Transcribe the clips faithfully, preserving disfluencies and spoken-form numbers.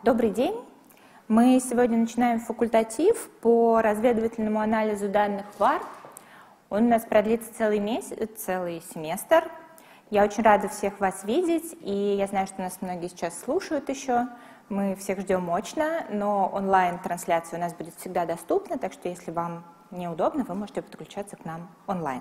Добрый день. Мы сегодня начинаем факультатив по разведывательному анализу данных вар. Он у нас продлится целый месяц, целый семестр. Я очень рада всех вас видеть, и я знаю, что нас многие сейчас слушают еще. Мы всех ждем очно, но онлайн-трансляция у нас будет всегда доступна, так что если вам неудобно, вы можете подключаться к нам онлайн.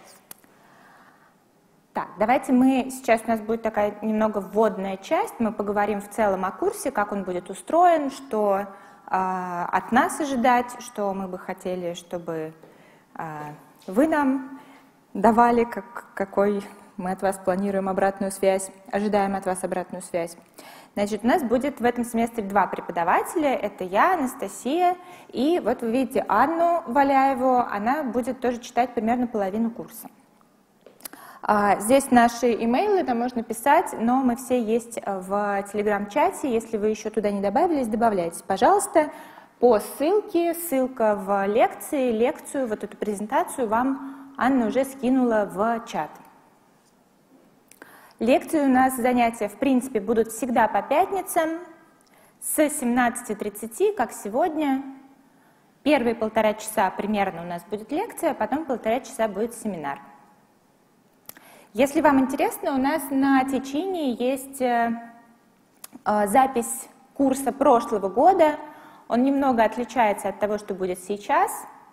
Так, давайте мы, сейчас у нас будет такая немного вводная часть, мы поговорим в целом о курсе, как он будет устроен, что э, от нас ожидать, что мы бы хотели, чтобы э, вы нам давали, как, какой мы от вас планируем обратную связь, ожидаем от вас обратную связь. Значит, у нас будет в этом семестре два преподавателя, это я, Анастасия, и вот вы видите Анну Валяеву, она будет тоже читать примерно половину курса. Здесь наши имейлы, там можно писать, но мы все есть в телеграм-чате. Если вы еще туда не добавились, добавляйтесь, пожалуйста, по ссылке. Ссылка в лекции, лекцию, вот эту презентацию вам Анна уже скинула в чат. Лекции у нас, занятия, в принципе, будут всегда по пятницам с семнадцати тридцати, как сегодня. Первые полтора часа примерно у нас будет лекция, а потом полтора часа будет семинар. Если вам интересно, у нас на Teachini есть э, э, запись курса прошлого года. Он немного отличается от того, что будет сейчас.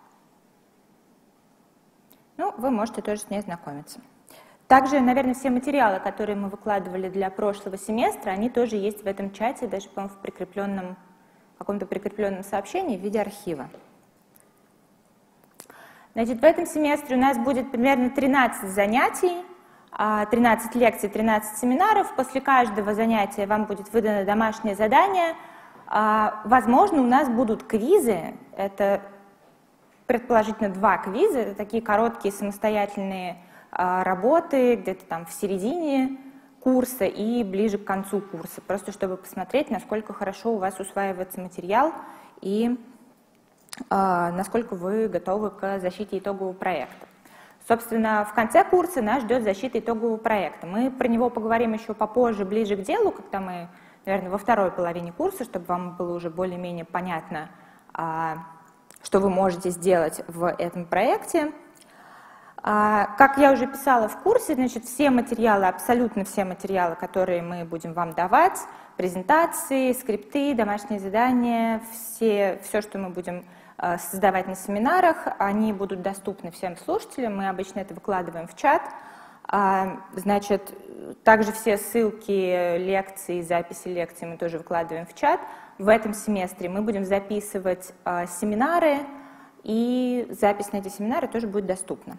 Ну, вы можете тоже с ней знакомиться. Также, наверное, все материалы, которые мы выкладывали для прошлого семестра, они тоже есть в этом чате, даже, по-моему, в прикрепленном, в каком-то прикрепленном сообщении в виде архива. Значит, в этом семестре у нас будет примерно тринадцать занятий. тринадцать лекций, тринадцать семинаров. После каждого занятия вам будет выдано домашнее задание. Возможно, у нас будут квизы. Это предположительно два квиза. Это такие короткие самостоятельные работы, где-то там в середине курса и ближе к концу курса. Просто чтобы посмотреть, насколько хорошо у вас усваивается материал и насколько вы готовы к защите итогового проекта. Собственно, в конце курса нас ждет защита итогового проекта. Мы про него поговорим еще попозже, ближе к делу, когда мы, наверное, во второй половине курса, чтобы вам было уже более-менее понятно, что вы можете сделать в этом проекте. Как я уже писала в курсе, значит, все материалы, абсолютно все материалы, которые мы будем вам давать, презентации, скрипты, домашние задания, все, все, что мы будем создавать на семинарах, они будут доступны всем слушателям, мы обычно это выкладываем в чат. Значит, также все ссылки лекций, записи лекций мы тоже выкладываем в чат. В этом семестре мы будем записывать семинары, и запись на эти семинары тоже будет доступна.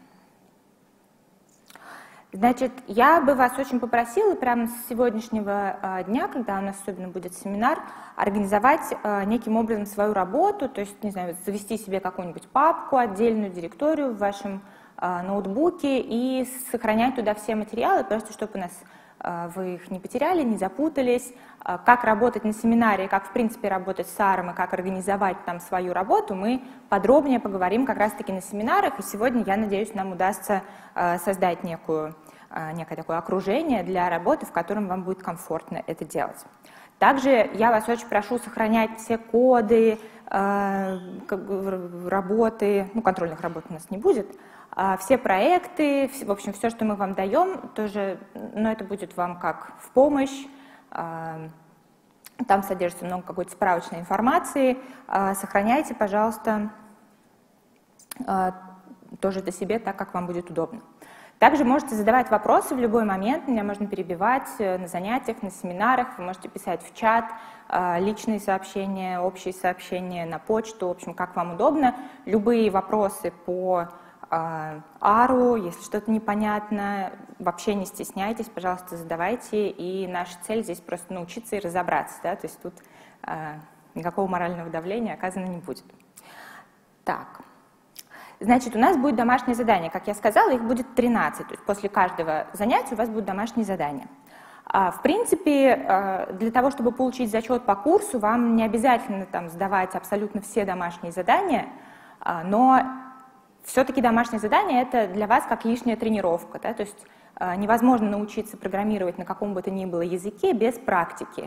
Значит, я бы вас очень попросила прямо с сегодняшнего дня, когда у нас особенно будет семинар, организовать неким образом свою работу, то есть, не знаю, завести себе какую-нибудь папку, отдельную директорию в вашем ноутбуке и сохранять туда все материалы, просто чтобы у нас вы их не потеряли, не запутались, как работать на семинаре, как в принципе работать с САРом и как организовать там свою работу, мы подробнее поговорим как раз-таки на семинарах, и сегодня, я надеюсь, нам удастся создать некую, некое такое окружение для работы, в котором вам будет комфортно это делать. Также я вас очень прошу сохранять все коды, работы, ну, контрольных работ у нас не будет, все проекты, в общем, все, что мы вам даем, тоже, но это будет вам как в помощь. Там содержится много какой-то справочной информации. Сохраняйте, пожалуйста, тоже это себе так, как вам будет удобно. Также можете задавать вопросы в любой момент, меня можно перебивать на занятиях, на семинарах, вы можете писать в чат, личные сообщения, общие сообщения на почту, в общем, как вам удобно. Любые вопросы по Ару, если что-то непонятно, вообще не стесняйтесь, пожалуйста, задавайте, и наша цель здесь просто научиться и разобраться, да, то есть тут э, никакого морального давления оказано не будет. Так, значит, у нас будет домашнее задание, как я сказала, их будет тринадцать, то есть после каждого занятия у вас будут домашние задания. А, в принципе, э, для того, чтобы получить зачет по курсу, вам не обязательно там сдавать абсолютно все домашние задания, э, но все-таки домашнее задание — это для вас как лишняя тренировка, да? То есть э, невозможно научиться программировать на каком бы то ни было языке без практики.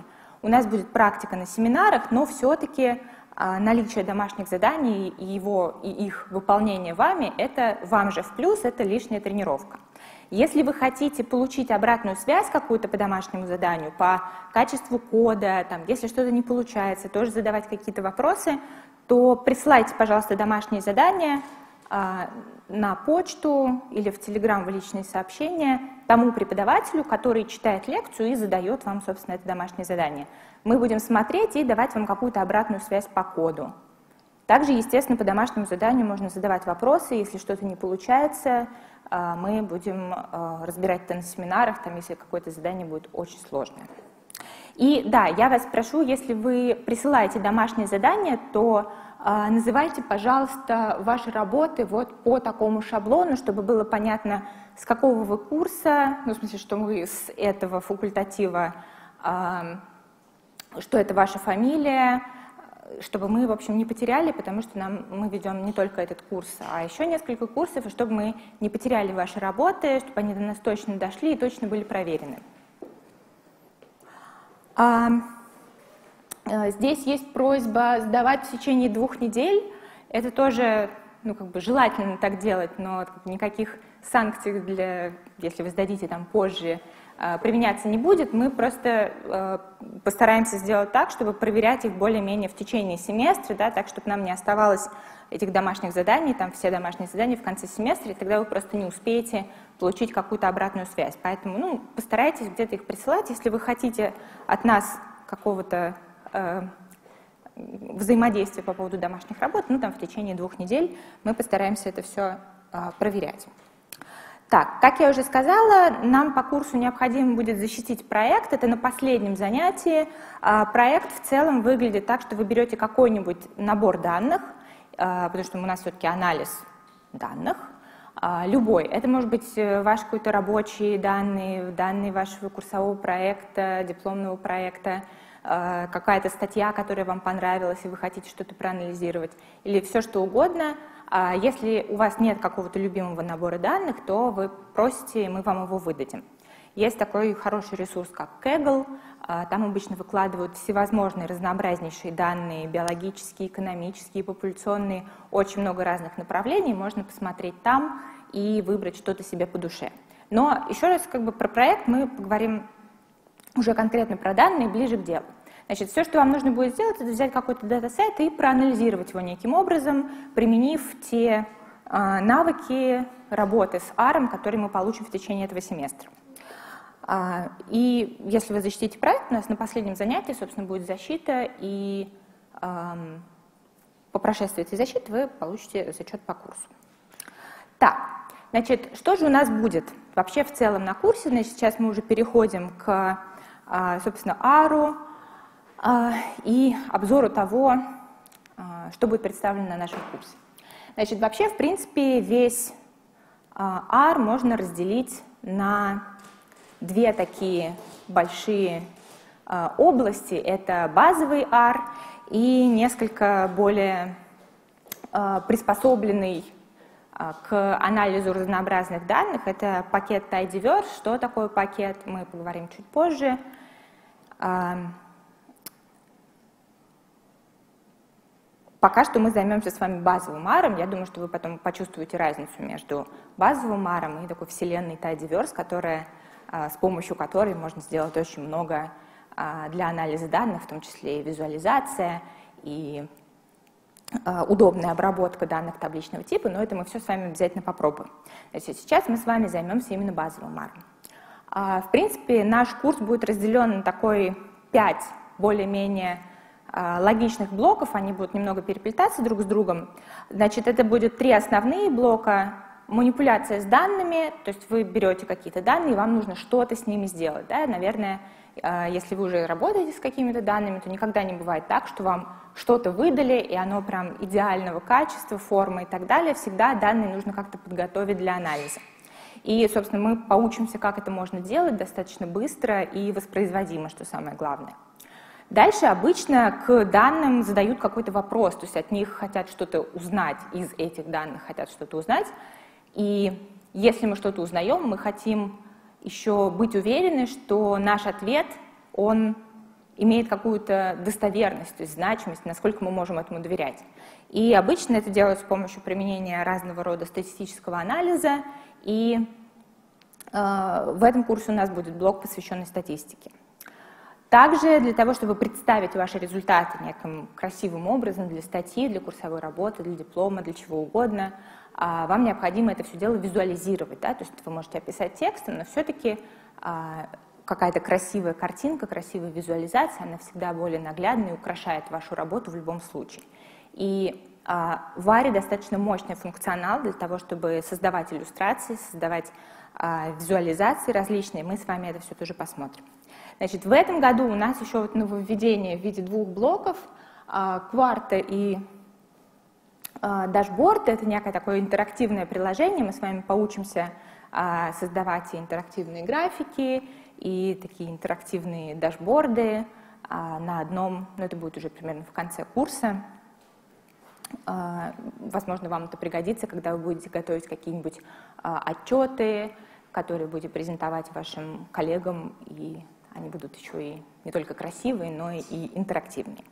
у нас будет практика на семинарах, но все-таки наличие домашних заданий и, его, и их выполнение вами, это вам же в плюс, это лишняя тренировка. Если вы хотите получить обратную связь какую-то по домашнему заданию, по качеству кода, там, если что-то не получается, тоже задавать какие-то вопросы, то присылайте, пожалуйста, домашние задания а, на почту или в Telegram в личные сообщения тому преподавателю, который читает лекцию и задает вам, собственно, это домашнее задание. Мы будем смотреть и давать вам какую-то обратную связь по коду. Также, естественно, по домашнему заданию можно задавать вопросы, если что-то не получается, мы будем разбирать это на семинарах, там, если какое-то задание будет очень сложное. И да, я вас прошу, если вы присылаете домашнее задание, то э, называйте, пожалуйста, ваши работы вот по такому шаблону, чтобы было понятно, с какого вы курса, ну, в смысле, что вы с этого факультатива, э, что это ваша фамилия, чтобы мы, в общем, не потеряли, потому что нам, мы ведем не только этот курс, а еще несколько курсов, и чтобы мы не потеряли ваши работы, чтобы они до нас точно дошли и точно были проверены. А, здесь есть просьба сдавать в течение двух недель. Это тоже, ну, как бы желательно так делать, но как бы, никаких санкций, для, если вы сдадите там позже, применяться не будет. Мы просто э, постараемся сделать так, чтобы проверять их более-менее в течение семестра, да, так, чтобы нам не оставалось этих домашних заданий, там все домашние задания в конце семестра, и тогда вы просто не успеете получить какую-то обратную связь. Поэтому ну, постарайтесь где-то их присылать. Если вы хотите от нас какого-то э, взаимодействия по поводу домашних работ, ну там в течение двух недель мы постараемся это все э, проверять. Так, как я уже сказала, нам по курсу необходимо будет защитить проект. Это на последнем занятии. Проект в целом выглядит так, что вы берете какой-нибудь набор данных, потому что у нас все-таки анализ данных, любой. Это может быть ваши какие-то рабочие данные, данные вашего курсового проекта, дипломного проекта, какая-то статья, которая вам понравилась, и вы хотите что-то проанализировать, или все что угодно. Если у вас нет какого-то любимого набора данных, то вы просите, и мы вам его выдадим. Есть такой хороший ресурс, как Kaggle. Там обычно выкладывают всевозможные разнообразнейшие данные, биологические, экономические, популяционные, очень много разных направлений. Можно посмотреть там и выбрать что-то себе по душе. Но еще раз как бы про проект мы поговорим уже конкретно про данные, ближе к делу. Значит, все, что вам нужно будет сделать, это взять какой-то датасет и проанализировать его неким образом, применив те э, навыки работы с ар, которые мы получим в течение этого семестра. А, и если вы защитите проект, у нас на последнем занятии, собственно, будет защита, и э, по прошествии этой защиты вы получите зачет по курсу. Так, значит, что же у нас будет вообще в целом на курсе? Значит, сейчас мы уже переходим к, э, собственно, ару, и обзору того, что будет представлено на нашем курсе. Значит, вообще, в принципе, весь ар можно разделить на две такие большие области. Это базовый ар и несколько более приспособленный к анализу разнообразных данных. Это пакет tidyverse. Что такое пакет, мы поговорим чуть позже. Пока что мы займемся с вами базовым аром. Я думаю, что вы потом почувствуете разницу между базовым аром и такой вселенной tidyverse, которая, с помощью которой можно сделать очень много для анализа данных, в том числе и визуализация, и удобная обработка данных табличного типа, но это мы все с вами обязательно попробуем. Значит, сейчас мы с вами займемся именно базовым аром. В принципе, наш курс будет разделен на такой пять более-менее логичных блоков, они будут немного переплетаться друг с другом. Значит, это будет три основные блока. Манипуляция с данными, то есть вы берете какие-то данные, и вам нужно что-то с ними сделать. Да? Наверное, если вы уже работаете с какими-то данными, то никогда не бывает так, что вам что-то выдали, и оно прям идеального качества, формы и так далее. Всегда данные нужно как-то подготовить для анализа. И, собственно, мы поучимся, как это можно делать достаточно быстро и воспроизводимо, что самое главное. Дальше обычно к данным задают какой-то вопрос, то есть от них хотят что-то узнать, из этих данных хотят что-то узнать. И если мы что-то узнаем, мы хотим еще быть уверены, что наш ответ, он имеет какую-то достоверность, то есть значимость, насколько мы можем этому доверять. И обычно это делается с помощью применения разного рода статистического анализа, и э, в этом курсе у нас будет блок, посвященный статистике. Также для того, чтобы представить ваши результаты неким красивым образом для статьи, для курсовой работы, для диплома, для чего угодно, э, вам необходимо это все дело визуализировать. Да? То есть вы можете описать текстом, но все-таки э, какая-то красивая картинка, красивая визуализация, она всегда более наглядная и украшает вашу работу в любом случае. И а, в Аре достаточно мощный функционал для того, чтобы создавать иллюстрации, создавать а, визуализации различные. Мы с вами это все тоже посмотрим. Значит, в этом году у нас еще вот нововведение в виде двух блоков, а, кварта и а, дашборд. Это некое такое интерактивное приложение. Мы с вами поучимся а, создавать и интерактивные графики, и такие интерактивные дашборды а, на одном, ну это будет уже примерно в конце курса. А, возможно, вам это пригодится, когда вы будете готовить какие-нибудь а, отчеты, которые будете презентовать вашим коллегам, и они будут еще и не только красивые, но и интерактивные.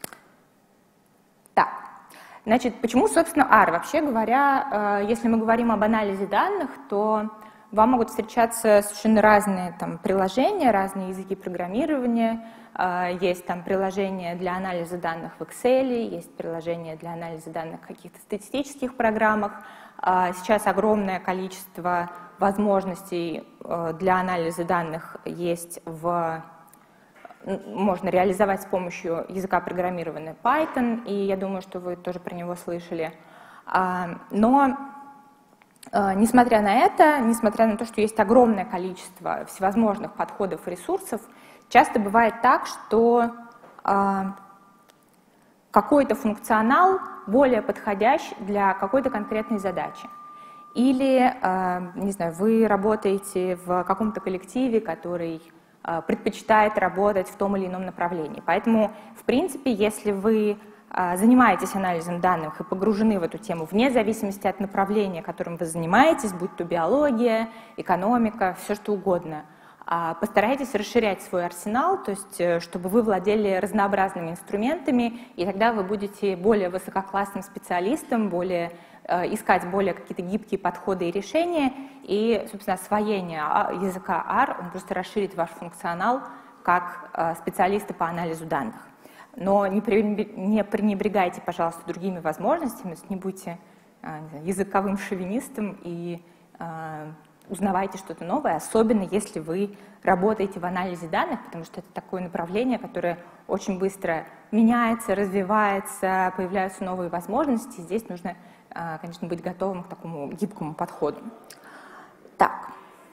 Так, значит, почему, собственно, ар? Вообще говоря, а, если мы говорим об анализе данных, то вам могут встречаться совершенно разные там, приложения, разные языки программирования. Есть там приложения для анализа данных в Excel, есть приложения для анализа данных в каких-то статистических программах. Сейчас огромное количество возможностей для анализа данных есть в... можно реализовать с помощью языка программирования Python, и я думаю, что вы тоже про него слышали. Но несмотря на это, несмотря на то, что есть огромное количество всевозможных подходов и ресурсов, часто бывает так, что э, какой-то функционал более подходящ для какой-то конкретной задачи. Или, э, не знаю, вы работаете в каком-то коллективе, который э, предпочитает работать в том или ином направлении. Поэтому, в принципе, если вы занимаетесь анализом данных и погружены в эту тему вне зависимости от направления, которым вы занимаетесь, будь то биология, экономика, все что угодно, постарайтесь расширять свой арсенал, то есть чтобы вы владели разнообразными инструментами, и тогда вы будете более высококлассным специалистом, более, искать более какие-то гибкие подходы и решения, и, собственно, освоение языка ар, он просто расширит ваш функционал как специалиста по анализу данных. Но не пренебрегайте, пожалуйста, другими возможностями, не будьте не знаю, языковым шовинистом и э, узнавайте что-то новое, особенно если вы работаете в анализе данных, потому что это такое направление, которое очень быстро меняется, развивается, появляются новые возможности. Здесь нужно, э, конечно, быть готовым к такому гибкому подходу. Так.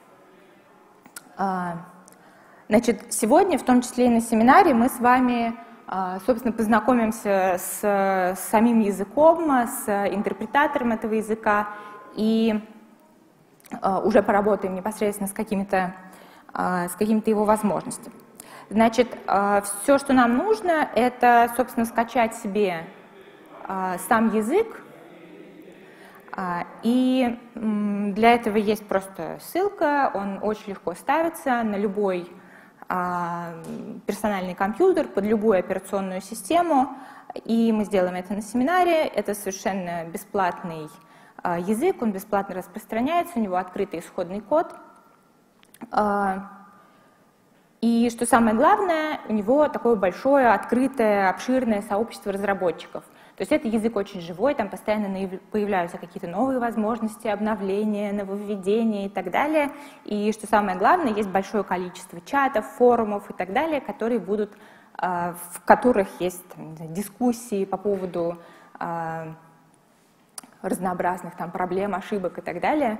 Э, значит, сегодня, в том числе и на семинаре, мы с вами собственно, познакомимся с, с самим языком, с интерпретатором этого языка и уже поработаем непосредственно с какими-то с какими-то его возможностями. Значит, все, что нам нужно, это, собственно, скачать себе сам язык, и для этого есть просто ссылка, он очень легко ставится на любой персональный компьютер, под любую операционную систему, и мы сделаем это на семинаре. Это совершенно бесплатный язык, он бесплатно распространяется, у него открытый исходный код. И что самое главное, у него такое большое, открытое, обширное сообщество разработчиков. То есть это язык очень живой, там постоянно появляются какие-то новые возможности, обновления, нововведения и так далее. И что самое главное, есть большое количество чатов, форумов и так далее, которые будут, в которых есть там, дискуссии по поводу разнообразных там, проблем, ошибок и так далее.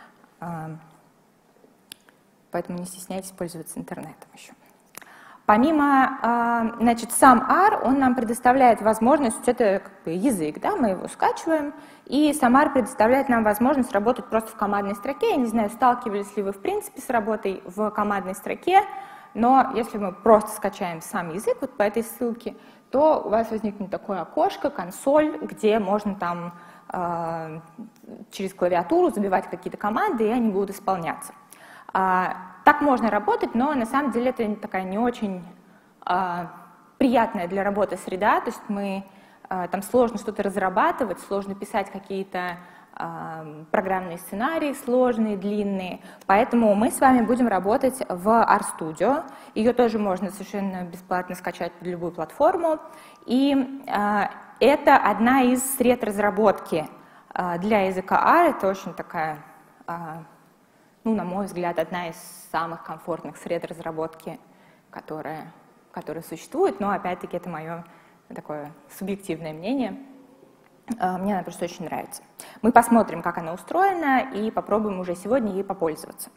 Поэтому не стесняйтесь пользоваться интернетом еще. Помимо, значит, сам ар, он нам предоставляет возможность, это как бы язык, да, мы его скачиваем, и сам ар предоставляет нам возможность работать просто в командной строке. Я не знаю, сталкивались ли вы в принципе с работой в командной строке, но если мы просто скачаем сам язык вот по этой ссылке, то у вас возникнет такое окошко, консоль, где можно там э, через клавиатуру забивать какие-то команды, и они будут исполняться. Так можно работать, но на самом деле это такая не очень приятная для работы среда, то есть мы, там сложно что-то разрабатывать, сложно писать какие-то программные сценарии сложные, длинные, поэтому мы с вами будем работать в RStudio. Ее тоже можно совершенно бесплатно скачать под любую платформу. И э, это одна из сред разработки э, для языка R. Это очень такая, э, ну, на мой взгляд, одна из самых комфортных сред разработки, которая, которая существует, но опять-таки это мое такое субъективное мнение. Мне она просто очень нравится. Мы посмотрим, как она устроена, и попробуем уже сегодня ей попользоваться.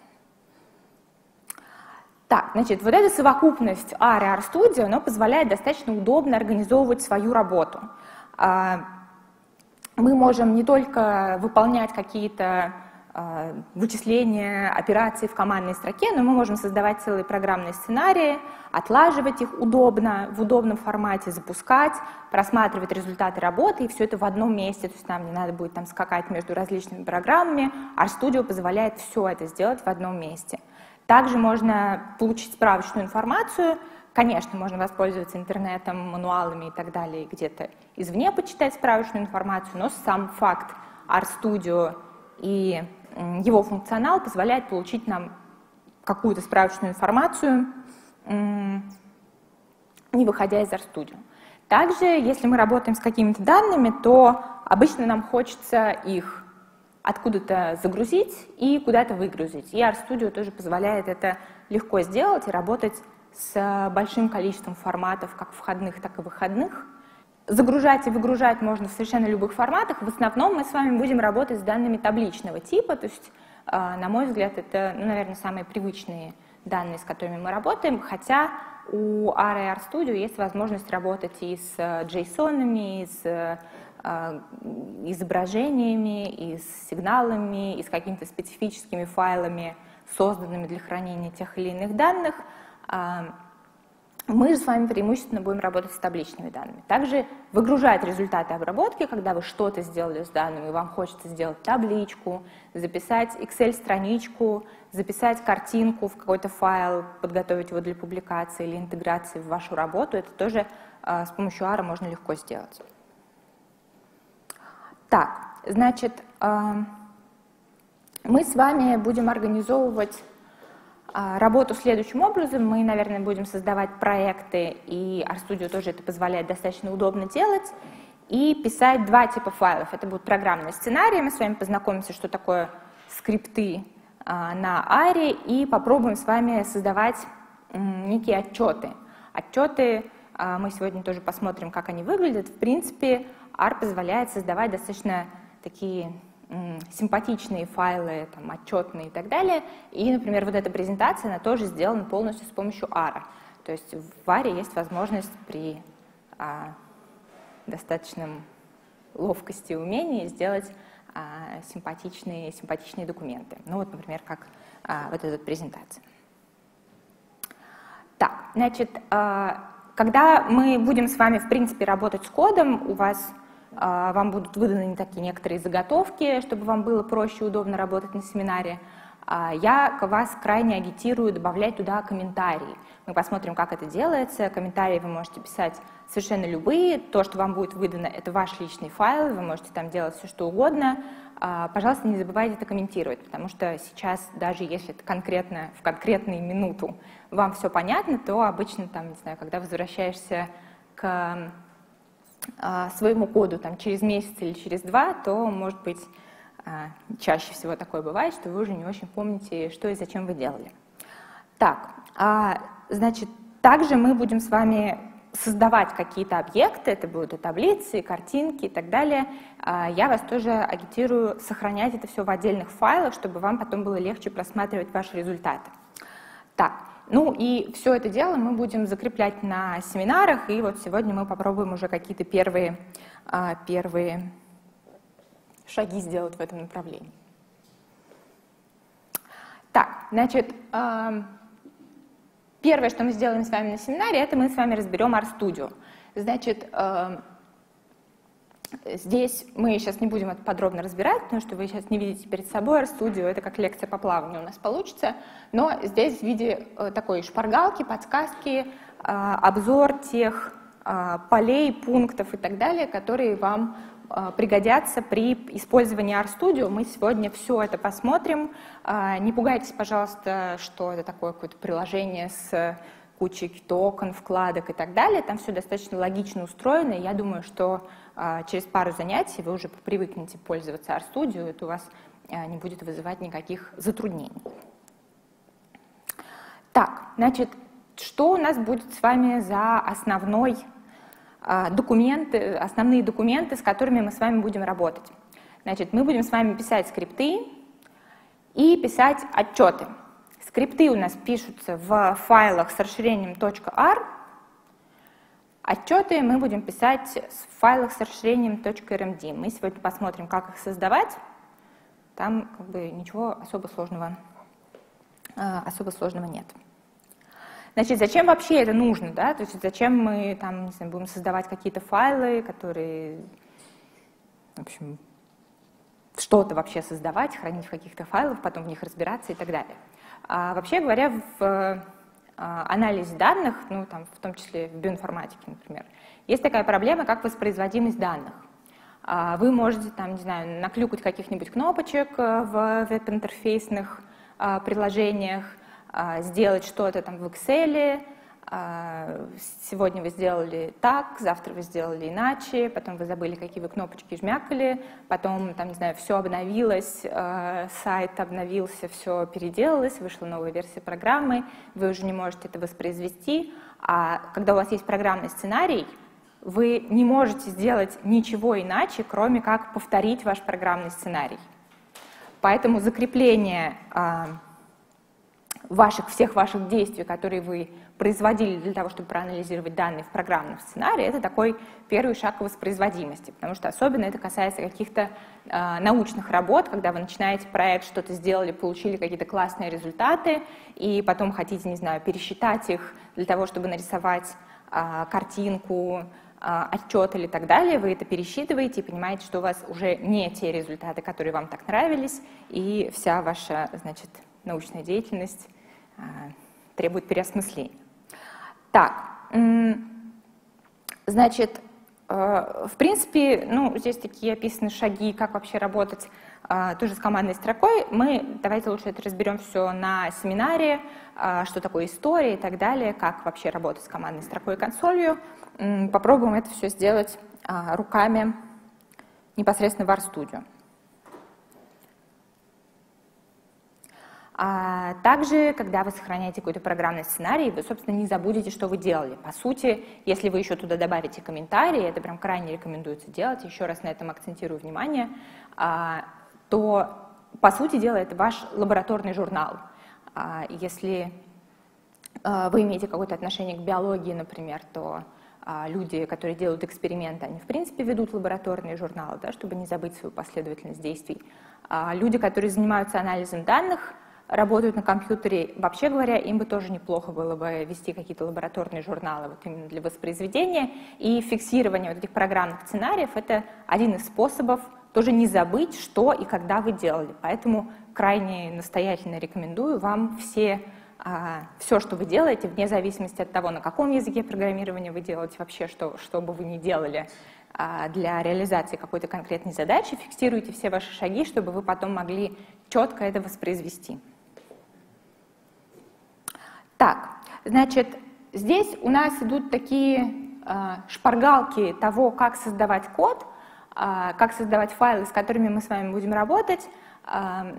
Так, значит, вот эта совокупность R и RStudio, она позволяет достаточно удобно организовывать свою работу. Мы можем не только выполнять какие-то вычисления, операции в командной строке, но мы можем создавать целые программные сценарии, отлаживать их удобно, в удобном формате, запускать, просматривать результаты работы, и все это в одном месте, то есть нам не надо будет там скакать между различными программами. RStudio позволяет все это сделать в одном месте. Также можно получить справочную информацию, конечно, можно воспользоваться интернетом, мануалами и так далее, где-то извне почитать справочную информацию, но сам факт RStudio и его функционал позволяет получить нам какую-то справочную информацию, не выходя из RStudio. Также, если мы работаем с какими-то данными, то обычно нам хочется их откуда-то загрузить и куда-то выгрузить. И RStudio тоже позволяет это легко сделать и работать с большим количеством форматов, как входных, так и выходных. Загружать и выгружать можно в совершенно любых форматах. В основном мы с вами будем работать с данными табличного типа, то есть, на мой взгляд, это, ну, наверное, самые привычные данные, с которыми мы работаем, хотя у R и RStudio есть возможность работать и с JSON-ами, и с изображениями, и с сигналами, и с какими-то специфическими файлами, созданными для хранения тех или иных данных. Мы же с вами преимущественно будем работать с табличными данными. Также выгружать результаты обработки, когда вы что-то сделали с данными, и вам хочется сделать табличку, записать Excel-страничку, записать картинку в какой-то файл, подготовить его для публикации или интеграции в вашу работу, это тоже э, с помощью R можно легко сделать. Так, значит, э, мы с вами будем организовывать работу следующим образом. Мы, наверное, будем создавать проекты, и RStudio тоже это позволяет достаточно удобно делать, и писать два типа файлов. Это будут программные сценарии, мы с вами познакомимся, что такое скрипты на R, и попробуем с вами создавать некие отчеты. Отчеты мы сегодня тоже посмотрим, как они выглядят. В принципе, R позволяет создавать достаточно такие симпатичные файлы, там, отчетные и так далее. И, например, вот эта презентация, она тоже сделана полностью с помощью R. То есть в R есть возможность при а, достаточном ловкости и умении сделать а, симпатичные, симпатичные документы. Ну вот, например, как а, вот эта презентация. Так, значит, а, когда мы будем с вами, в принципе, работать с кодом, у вас вам будут выданы такие некоторые заготовки, чтобы вам было проще и удобно работать на семинаре. Я вас крайне агитирую добавлять туда комментарии. Мы посмотрим, как это делается. Комментарии вы можете писать совершенно любые. То, что вам будет выдано, это ваш личный файл. Вы можете там делать все, что угодно. Пожалуйста, не забывайте это комментировать, потому что сейчас, даже если это конкретно, в конкретную минуту вам все понятно, то обычно, там, не знаю, когда возвращаешься к своему коду там, через месяц или через два, то, может быть, чаще всего такое бывает, что вы уже не очень помните, что и зачем вы делали. Так, значит, также мы будем с вами создавать какие-то объекты, это будут и таблицы, и картинки и так далее. Я вас тоже агитирую сохранять это все в отдельных файлах, чтобы вам потом было легче просматривать ваши результаты. Так. Ну и все это дело мы будем закреплять на семинарах, и вот сегодня мы попробуем уже какие-то первые, первые шаги сделать в этом направлении. Так, значит, первое, что мы сделаем с вами на семинаре, это мы с вами разберем RStudio. Значит, здесь мы сейчас не будем это подробно разбирать, потому что вы сейчас не видите перед собой RStudio, это как лекция по плаванию у нас получится, но здесь в виде такой шпаргалки, подсказки обзор тех полей, пунктов и так далее, которые вам пригодятся при использовании RStudio. Мы сегодня все это посмотрим. Не пугайтесь, пожалуйста, что это такое какое-то приложение с кучей каких-то окон, вкладок и так далее. Там все достаточно логично устроено, и я думаю, что через пару занятий вы уже привыкнете пользоваться RStudio, это у вас не будет вызывать никаких затруднений. Так, значит, что у нас будет с вами за основной документы, основные документы, с которыми мы с вами будем работать? Значит, мы будем с вами писать скрипты и писать отчеты. Скрипты у нас пишутся в файлах с расширением .r, отчеты мы будем писать в файлах с расширением .rmd. Мы сегодня посмотрим, как их создавать. Там как бы ничего особо сложного, особо сложного нет. Значит, зачем вообще это нужно, да? То есть зачем мы там, не знаю, будем создавать какие-то файлы, которые, в общем, что-то вообще создавать, хранить в каких-то файлах, потом в них разбираться и так далее. А вообще говоря, в а, анализе данных, ну, там, в том числе в биоинформатике, например, есть такая проблема, как воспроизводимость данных. А, вы можете, там, не знаю, наклюкать каких-нибудь кнопочек в веб-интерфейсных а, приложениях, а, сделать что-то там в Excel. Сегодня вы сделали так, завтра вы сделали иначе, потом вы забыли, какие вы кнопочки жмякали, потом, там, не знаю, все обновилось, сайт обновился, все переделалось, вышла новая версия программы, вы уже не можете это воспроизвести, а когда у вас есть программный сценарий, вы не можете сделать ничего иначе, кроме как повторить ваш программный сценарий. Поэтому закрепление ваших, всех ваших действий, которые вы производили для того, чтобы проанализировать данные в программном сценарии, это такой первый шаг к воспроизводимости, потому что особенно это касается каких-то э, научных работ, когда вы начинаете проект, что-то сделали, получили какие-то классные результаты, и потом хотите, не знаю, пересчитать их для того, чтобы нарисовать э, картинку, э, отчет или так далее, вы это пересчитываете и понимаете, что у вас уже не те результаты, которые вам так нравились, и вся ваша, значит, научная деятельность э, требует переосмысления. Так, значит, в принципе, ну, здесь такие описаны шаги, как вообще работать тоже с командной строкой. Мы давайте лучше это разберем все на семинаре, что такое история и так далее, как вообще работать с командной строкой и консолью. Попробуем это все сделать руками непосредственно в RStudio. А также, когда вы сохраняете какой-то программный сценарий, вы, собственно, не забудете, что вы делали. По сути, если вы еще туда добавите комментарии, это прям крайне рекомендуется делать, еще раз на этом акцентирую внимание, то, по сути дела, это ваш лабораторный журнал. Если вы имеете какое-то отношение к биологии, например, то люди, которые делают эксперименты, они, в принципе, ведут лабораторные журналы, да, чтобы не забыть свою последовательность действий. Люди, которые занимаются анализом данных, работают на компьютере, вообще говоря, им бы тоже неплохо было бы вести какие-то лабораторные журналы вот именно для воспроизведения, и фиксирование вот этих программных сценариев — это один из способов тоже не забыть, что и когда вы делали. Поэтому крайне настоятельно рекомендую вам все, а, все, что вы делаете, вне зависимости от того, на каком языке программирования вы делаете, вообще, что, что бы вы ни делали, для реализации какой-то конкретной задачи, фиксируйте все ваши шаги, чтобы вы потом могли четко это воспроизвести. Так, значит, здесь у нас идут такие э, шпаргалки того, как создавать код, э, как создавать файлы, с которыми мы с вами будем работать. Э,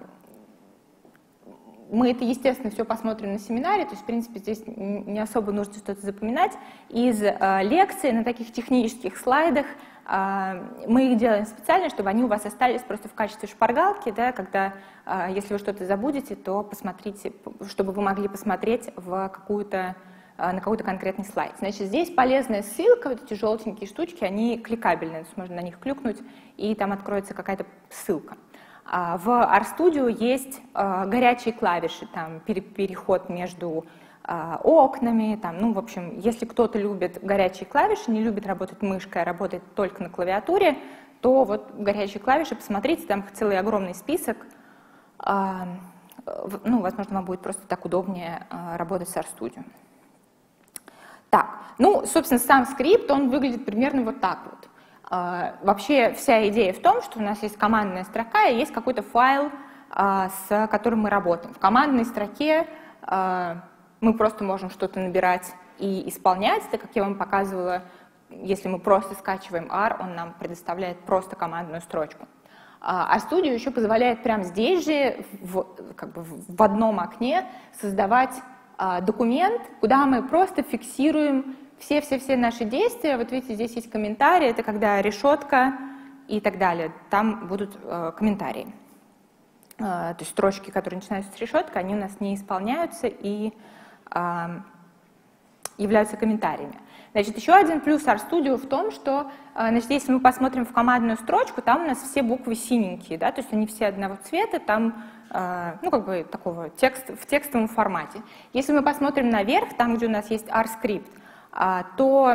мы это, естественно, все посмотрим на семинаре, то есть, в принципе, здесь не особо нужно что-то запоминать. Из э, лекции на таких технических слайдах э, мы их делаем специально, чтобы они у вас остались просто в качестве шпаргалки, да, когда, э, если вы что-то забудете, то посмотрите, чтобы вы могли посмотреть в какую-то, э, на какой-то конкретный слайд. Значит, здесь полезная ссылка, вот эти желтенькие штучки, они кликабельные, то есть можно на них клюкнуть, и там откроется какая-то ссылка. В RStudio есть э, горячие клавиши, там переход между э, окнами, там, ну, в общем, если кто-то любит горячие клавиши, не любит работать мышкой, а работает только на клавиатуре, то вот горячие клавиши, посмотрите, там целый огромный список, э, ну, возможно, вам будет просто так удобнее э, работать с RStudio. Так, ну, собственно, сам скрипт, он выглядит примерно вот так вот. Uh, вообще вся идея в том, что у нас есть командная строка и есть какой-то файл, uh, с которым мы работаем. В командной строке uh, мы просто можем что-то набирать и исполнять, так как я вам показывала, если мы просто скачиваем ар, он нам предоставляет просто командную строчку. Uh, RStudio еще позволяет прямо здесь же, в, как бы в одном окне, создавать uh, документ, куда мы просто фиксируем все-все-все наши действия. Вот видите, здесь есть комментарии, это когда решетка и так далее. Там будут э, комментарии. Э, то есть строчки, которые начинаются с решеткой, они у нас не исполняются и э, являются комментариями. Значит, еще один плюс RStudio в том, что, э, значит, если мы посмотрим в командную строчку, там у нас все буквы синенькие, да, то есть они все одного цвета, там, э, ну, как бы такого текст, в текстовом формате. Если мы посмотрим наверх, там, где у нас есть R-скрипт, то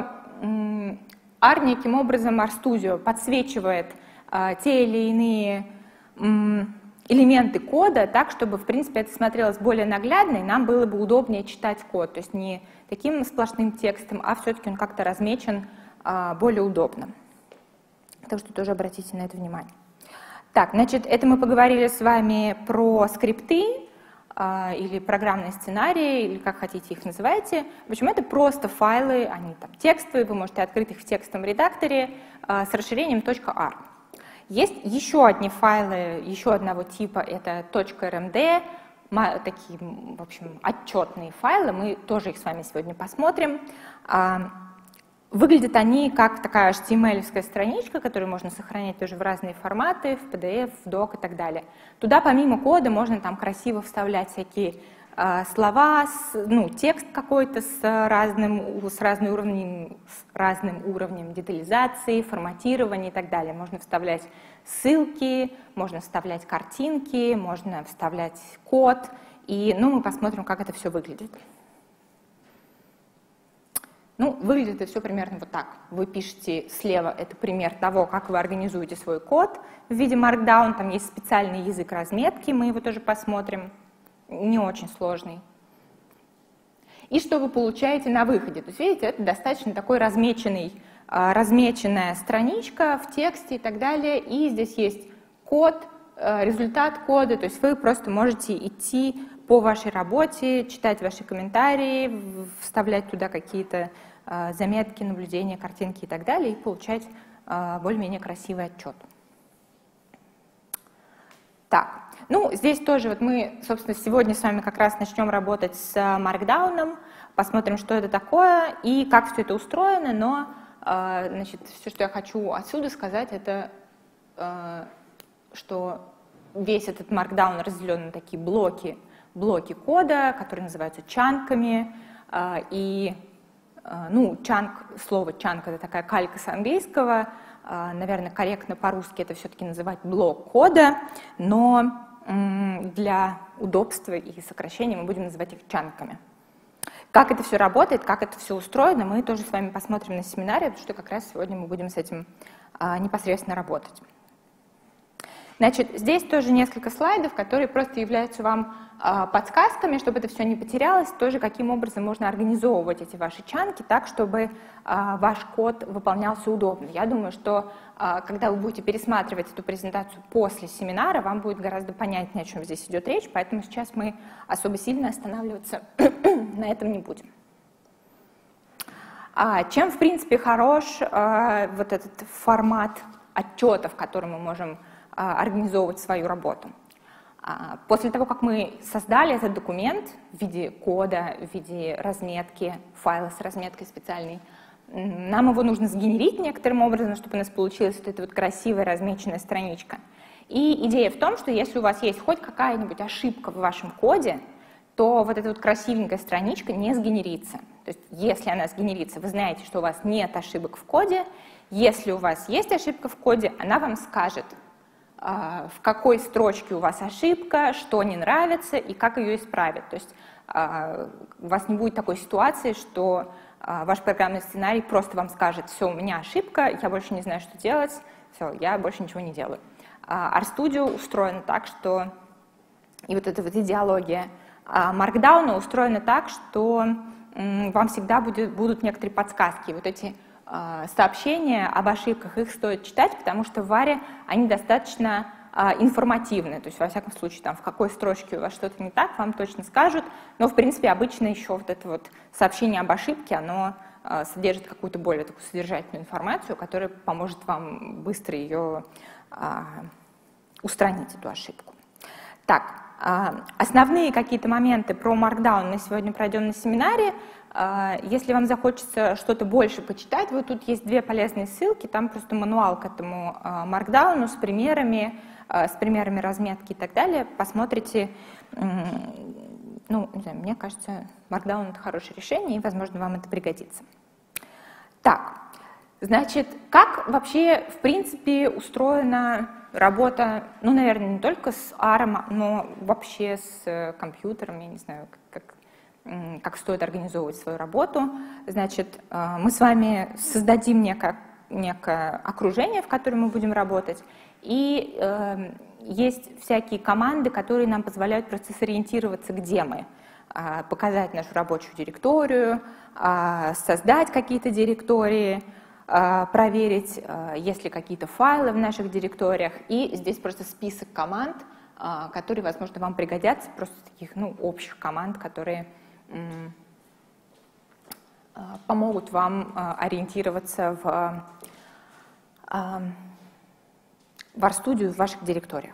ар неким образом RStudio подсвечивает а, те или иные м, элементы кода так, чтобы, в принципе, это смотрелось более наглядно, и нам было бы удобнее читать код. То есть не таким сплошным текстом, а все-таки он как-то размечен а, более удобно. Так что тоже обратите на это внимание. Так, значит, это мы поговорили с вами про скрипты, или программные сценарии, или как хотите их называйте. В общем, это просто файлы, они там текстовые, вы можете открыть их в текстовом редакторе с расширением .r. Есть еще одни файлы, еще одного типа, это .rmd, такие, в общем, отчетные файлы, мы тоже их с вами сегодня посмотрим. Выглядят они как такая эйч ти эм эль-овская страничка, которую можно сохранять тоже в разные форматы, в пи ди эф, в док и так далее. Туда помимо кода можно там красиво вставлять всякие э, слова, с, ну, текст какой-то с разным, с, разным уровнем, с разным уровнем детализации, форматирования и так далее. Можно вставлять ссылки, можно вставлять картинки, можно вставлять код. И ну, мы посмотрим, как это все выглядит. Ну, выглядит это все примерно вот так. Вы пишете слева, это пример того, как вы организуете свой код в виде Markdown. Там есть специальный язык разметки, мы его тоже посмотрим. Не очень сложный. И что вы получаете на выходе. То есть, видите, это достаточно такой размеченный, размеченная страничка в тексте и так далее. И здесь есть код, результат кода. То есть вы просто можете идти по вашей работе, читать ваши комментарии, вставлять туда какие-то э, заметки, наблюдения, картинки и так далее, и получать э, более-менее красивый отчет. Так, ну здесь тоже вот мы, собственно, сегодня с вами как раз начнем работать с Markdown, посмотрим, что это такое и как все это устроено, но э, значит, все, что я хочу отсюда сказать, это э, что весь этот Markdown разделен на такие блоки, блоки кода, которые называются чанками, и, ну, чанк, слово чанк — это такая калька с английского, наверное, корректно по-русски это все-таки называть блок кода, но для удобства и сокращения мы будем называть их чанками. Как это все работает, как это все устроено, мы тоже с вами посмотрим на семинаре, потому что как раз сегодня мы будем с этим непосредственно работать. Значит, здесь тоже несколько слайдов, которые просто являются вам э, подсказками, чтобы это все не потерялось, тоже каким образом можно организовывать эти ваши чанки так, чтобы э, ваш код выполнялся удобно. Я думаю, что э, когда вы будете пересматривать эту презентацию после семинара, вам будет гораздо понятнее, о чем здесь идет речь, поэтому сейчас мы особо сильно останавливаться на этом не будем. А чем, в принципе, хорош э, вот этот формат отчета, в котором мы можем организовывать свою работу. После того, как мы создали этот документ в виде кода, в виде разметки, файла с разметкой специальной, нам его нужно сгенерить некоторым образом, чтобы у нас получилась вот эта вот красивая размеченная страничка. И идея в том, что если у вас есть хоть какая-нибудь ошибка в вашем коде, то вот эта вот красивенькая страничка не сгенерится. То есть если она сгенерится, вы знаете, что у вас нет ошибок в коде. Если у вас есть ошибка в коде, она вам скажет, в какой строчке у вас ошибка, что не нравится и как ее исправить. То есть у вас не будет такой ситуации, что ваш программный сценарий просто вам скажет: все, у меня ошибка, я больше не знаю, что делать, все, я больше ничего не делаю. RStudio устроен так, что и вот эта вот идеология Markdown устроена так, что вам всегда будет, будут некоторые подсказки. Вот эти сообщения об ошибках, их стоит читать, потому что в варе они достаточно информативны. То есть, во всяком случае, там, в какой строчке у вас что-то не так, вам точно скажут. Но, в принципе, обычно еще вот это вот сообщение об ошибке, оно содержит какую-то более такую содержательную информацию, которая поможет вам быстро ее а, устранить, эту ошибку. Так, а, основные какие-то моменты про Markdown мы сегодня пройдем на семинаре. А, если вам захочется что-то больше почитать, вот тут есть две полезные ссылки, там просто мануал к этому а, Markdown с примерами, а, с примерами разметки и так далее. Посмотрите. Ну, не знаю, мне кажется, Markdown — это хорошее решение, и, возможно, вам это пригодится. Так, значит, как вообще, в принципе, устроена работа, ну, наверное, не только с аром, но вообще с компьютером, я не знаю, как, как стоит организовывать свою работу. Значит, мы с вами создадим некое, некое окружение, в котором мы будем работать, и э, есть всякие команды, которые нам позволяют просто сориентироваться, где мы, показать нашу рабочую директорию, создать какие-то директории, проверить, есть ли какие-то файлы в наших директориях. И здесь просто список команд, которые, возможно, вам пригодятся, просто таких, ну, общих команд, которые помогут вам ориентироваться в, в RStudio в ваших директориях.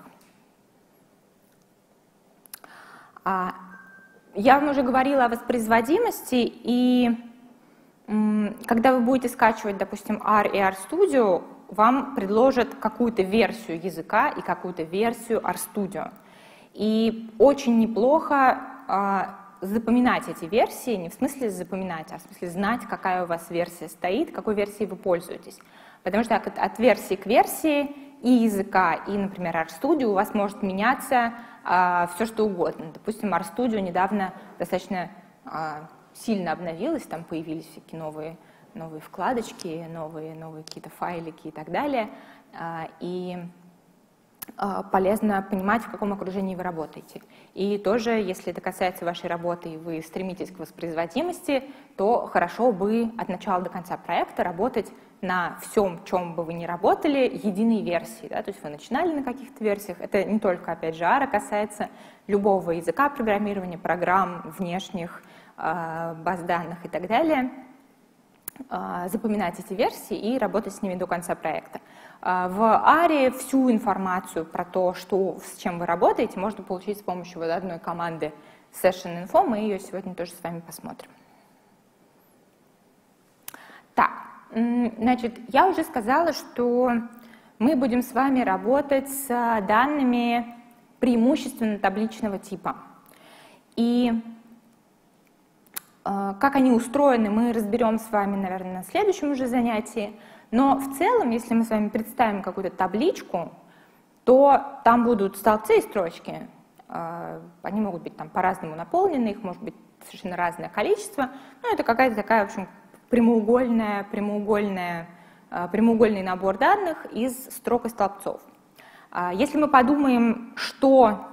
Я вам уже говорила о воспроизводимости, и когда вы будете скачивать, допустим, ар и RStudio, вам предложат какую-то версию языка и какую-то версию RStudio. И очень неплохо а, запоминать эти версии, не в смысле запоминать, а в смысле знать, какая у вас версия стоит, какой версией вы пользуетесь. Потому что от, от версии к версии и языка, и, например, RStudio у вас может меняться а, все, что угодно. Допустим, RStudio недавно достаточно а, сильно обновилась, там появились всякие новые, новые вкладочки, новые, новые какие-то файлики и так далее. А, и а, полезно понимать, в каком окружении вы работаете. И тоже, если это касается вашей работы, и вы стремитесь к воспроизводимости, то хорошо бы от начала до конца проекта работать на всем, чем бы вы ни работали, единой версии. Да? То есть вы начинали на каких-то версиях. Это не только, опять же, ара касается любого языка программирования, программ, внешних, э, баз данных и так далее. Э, запоминать эти версии и работать с ними до конца проекта. Э, в аре всю информацию про то, что, с чем вы работаете, можно получить с помощью вот одной команды Session Info. Мы ее сегодня тоже с вами посмотрим. Так. Значит, я уже сказала, что мы будем с вами работать с данными преимущественно табличного типа. И э, как они устроены, мы разберем с вами, наверное, на следующем уже занятии. Но в целом, если мы с вами представим какую-то табличку, то там будут столбцы и строчки. Э, они могут быть там по-разному наполнены, их может быть совершенно разное количество. Ну, это какая-то такая, в общем, прямоугольная, прямоугольная, прямоугольный набор данных из строк и столбцов. Если мы подумаем, что,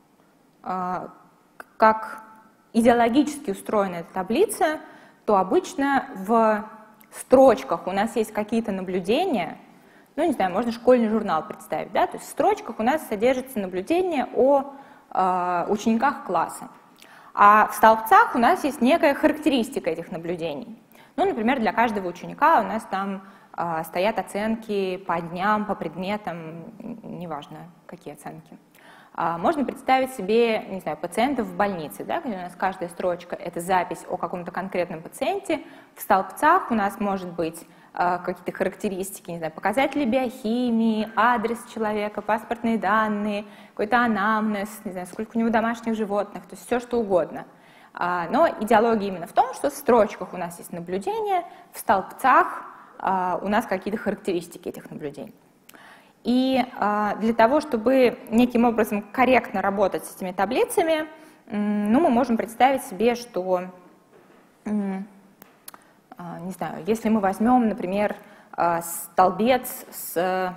как идеологически устроена эта таблица, то обычно в строчках у нас есть какие-то наблюдения, ну, не знаю, можно школьный журнал представить, да, то есть в строчках у нас содержится наблюдение о учениках класса, а в столбцах у нас есть некая характеристика этих наблюдений. Ну, например, для каждого ученика у нас там э, стоят оценки по дням, по предметам, неважно, какие оценки. А можно представить себе, не знаю, пациентов в больнице, да, где у нас каждая строчка — это запись о каком-то конкретном пациенте. В столбцах у нас может быть э, какие-то характеристики, не знаю, показатели биохимии, адрес человека, паспортные данные, какой-то анамнез, не знаю, сколько у него домашних животных, то есть все что угодно. Но идеология именно в том, что в строчках у нас есть наблюдения, в столбцах у нас какие-то характеристики этих наблюдений. И для того, чтобы неким образом корректно работать с этими таблицами, ну, мы можем представить себе, что, не знаю, если мы возьмем, например, столбец с,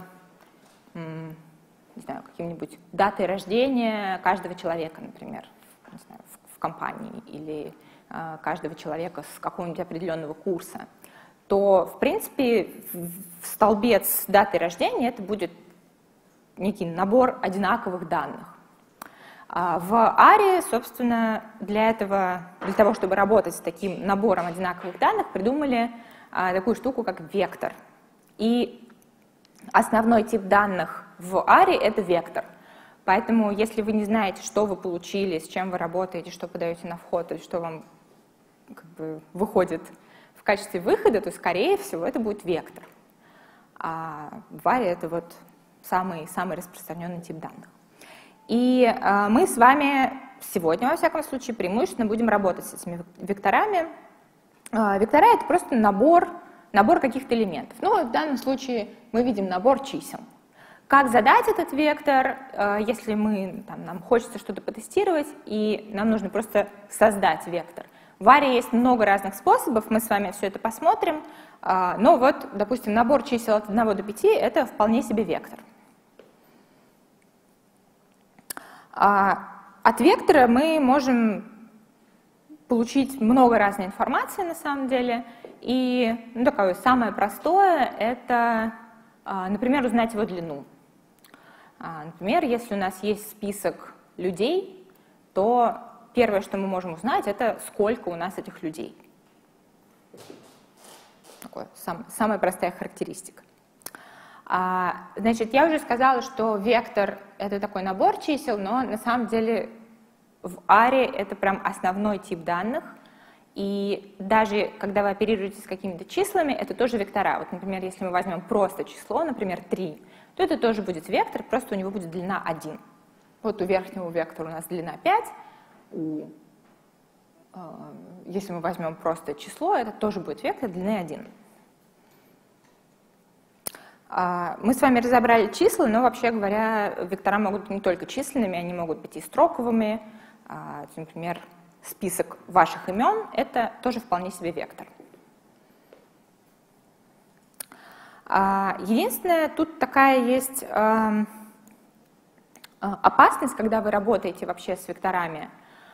не знаю, каким-нибудь датой рождения каждого человека, например, не знаю, в компании или каждого человека с какого-нибудь определенного курса, то, в принципе, в столбец с датой рождения это будет некий набор одинаковых данных. В аре, собственно, для этого, для того, чтобы работать с таким набором одинаковых данных, придумали такую штуку, как вектор. И основной тип данных в аре — это вектор. Поэтому, если вы не знаете, что вы получили, с чем вы работаете, что подаете на вход, или что вам как бы выходит в качестве выхода, то, скорее всего, это будет вектор. А в аре это вот самый, самый распространенный тип данных. И э, мы с вами сегодня, во всяком случае, преимущественно будем работать с этими векторами. Э, вектора — это просто набор, набор каких-то элементов. Ну, в данном случае мы видим набор чисел. Как задать этот вектор, э, если мы, там, нам хочется что-то потестировать, и нам нужно просто создать вектор. В аре есть много разных способов, мы с вами все это посмотрим. Э, но вот, допустим, набор чисел от одного до пяти — это вполне себе вектор. От вектора мы можем получить много разной информации на самом деле. И ну, такое самое простое — это, например, узнать его длину. Например, если у нас есть список людей, то первое, что мы можем узнать, это сколько у нас этих людей. Такое сам, самая простая характеристика. Значит, я уже сказала, что вектор — это такой набор чисел, но на самом деле в аре это прям основной тип данных. И даже когда вы оперируете с какими-то числами, это тоже вектора. Вот, например, если мы возьмем просто число, например, три, то это тоже будет вектор, просто у него будет длина один. Вот у верхнего вектора у нас длина пять. У, э, если мы возьмем просто число, это тоже будет вектор длины один. Мы с вами разобрали числа, но, вообще говоря, вектора могут быть не только численными, они могут быть и строковыми. Например, список ваших имен — это тоже вполне себе вектор. Единственное, тут такая есть опасность, когда вы работаете вообще с векторами.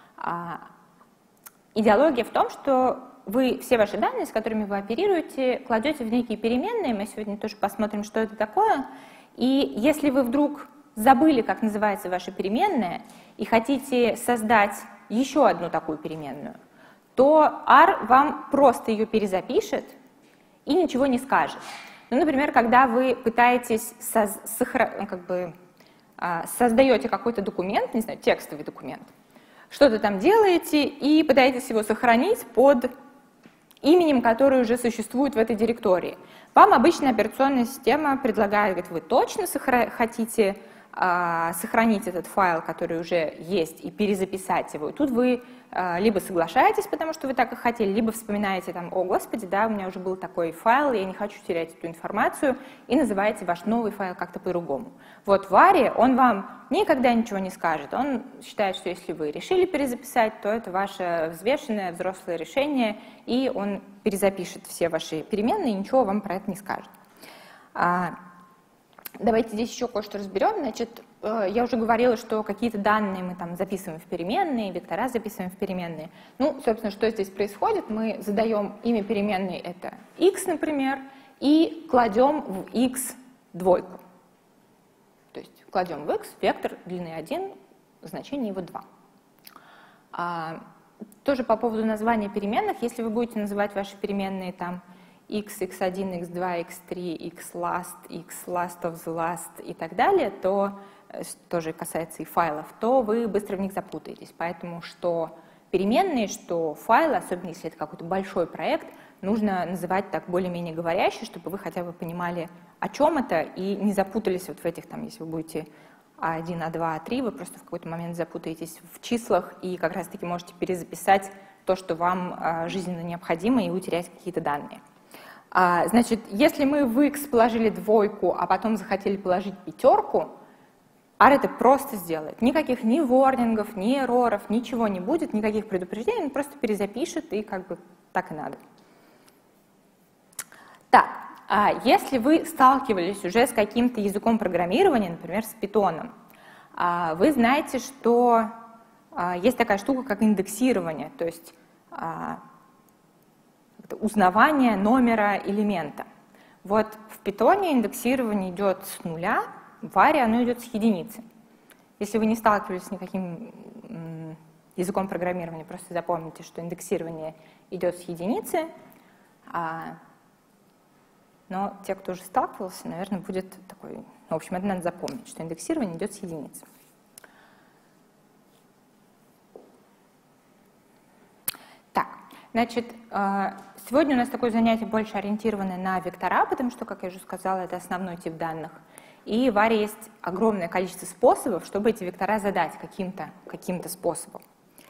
Идеология в том, что вы все ваши данные, с которыми вы оперируете, кладете в некие переменные. Мы сегодня тоже посмотрим, что это такое. И если вы вдруг забыли, как называется ваша переменная, и хотите создать еще одну такую переменную, то ар вам просто ее перезапишет и ничего не скажет. Ну, например, когда вы пытаетесь соз- сохра- как бы, создаете какой-то документ, не знаю, текстовый документ, что-то там делаете и пытаетесь его сохранить под именем, которое уже существует в этой директории. Вам обычно операционная система предлагает, говорит, вы точно сохра- хотите э, сохранить этот файл, который уже есть, и перезаписать его. И тут вы э, либо соглашаетесь, потому что вы так и хотели, либо вспоминаете, там, о, господи, да, у меня уже был такой файл, я не хочу терять эту информацию, и называете ваш новый файл как-то по-другому. Вот в аре он вам никогда ничего не скажет. Он считает, что если вы решили перезаписать, то это ваше взвешенное взрослое решение, и он перезапишет все ваши переменные, и ничего вам про это не скажет. А, давайте здесь еще кое-что разберем. Значит, я уже говорила, что какие-то данные мы там записываем в переменные, вектора записываем в переменные. Ну, собственно, что здесь происходит? Мы задаем имя переменной, это x, например, и кладем в x двойку. То есть кладем в x вектор длины один, значение его два. А, тоже по поводу названия переменных, если вы будете называть ваши переменные там x, икс один, икс два, икс три, x last, x last of the last и так далее, то тоже касается и файлов, то вы быстро в них запутаетесь. Поэтому что переменные, что файлы, особенно если это какой-то большой проект, нужно называть так более-менее говоряще, чтобы вы хотя бы понимали, о чем это, и не запутались вот в этих, там, если вы будете а один, а два, а три, вы просто в какой-то момент запутаетесь в числах и как раз-таки можете перезаписать то, что вам а, жизненно необходимо, и утерять какие-то данные. А, значит, если мы в x положили двойку, а потом захотели положить пятерку, ар это просто сделает. Никаких ни ворнингов, ни эрроров, ничего не будет, никаких предупреждений, он просто перезапишет, и как бы так и надо. Так. Если вы сталкивались уже с каким-то языком программирования, например, с питоном, вы знаете, что есть такая штука, как индексирование. То есть а, узнавание номера элемента. Вот в Python индексирование идет с нуля, в Варе оно идет с единицы. Если вы не сталкивались с никаким языком программирования, просто запомните, что индексирование идет с единицы, а, но те, кто уже сталкивался, наверное, будет такой... Ну, в общем, это надо запомнить, что индексирование идет с единицы. Так, значит, сегодня у нас такое занятие больше ориентированное на вектора, потому что, как я уже сказала, это основной тип данных. И в Варе есть огромное количество способов, чтобы эти вектора задать каким-то каким-то способом.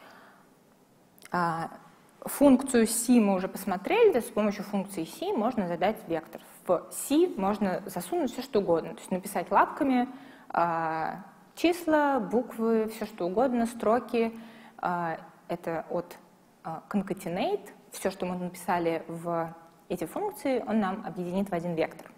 Функцию си мы уже посмотрели, то есть с помощью функции си можно задать вектор. В си можно засунуть все, что угодно, то есть написать лапками а, числа, буквы, все, что угодно, строки. А, это от а, concatenate, все, что мы написали в эти функции, он нам объединит в один вектор.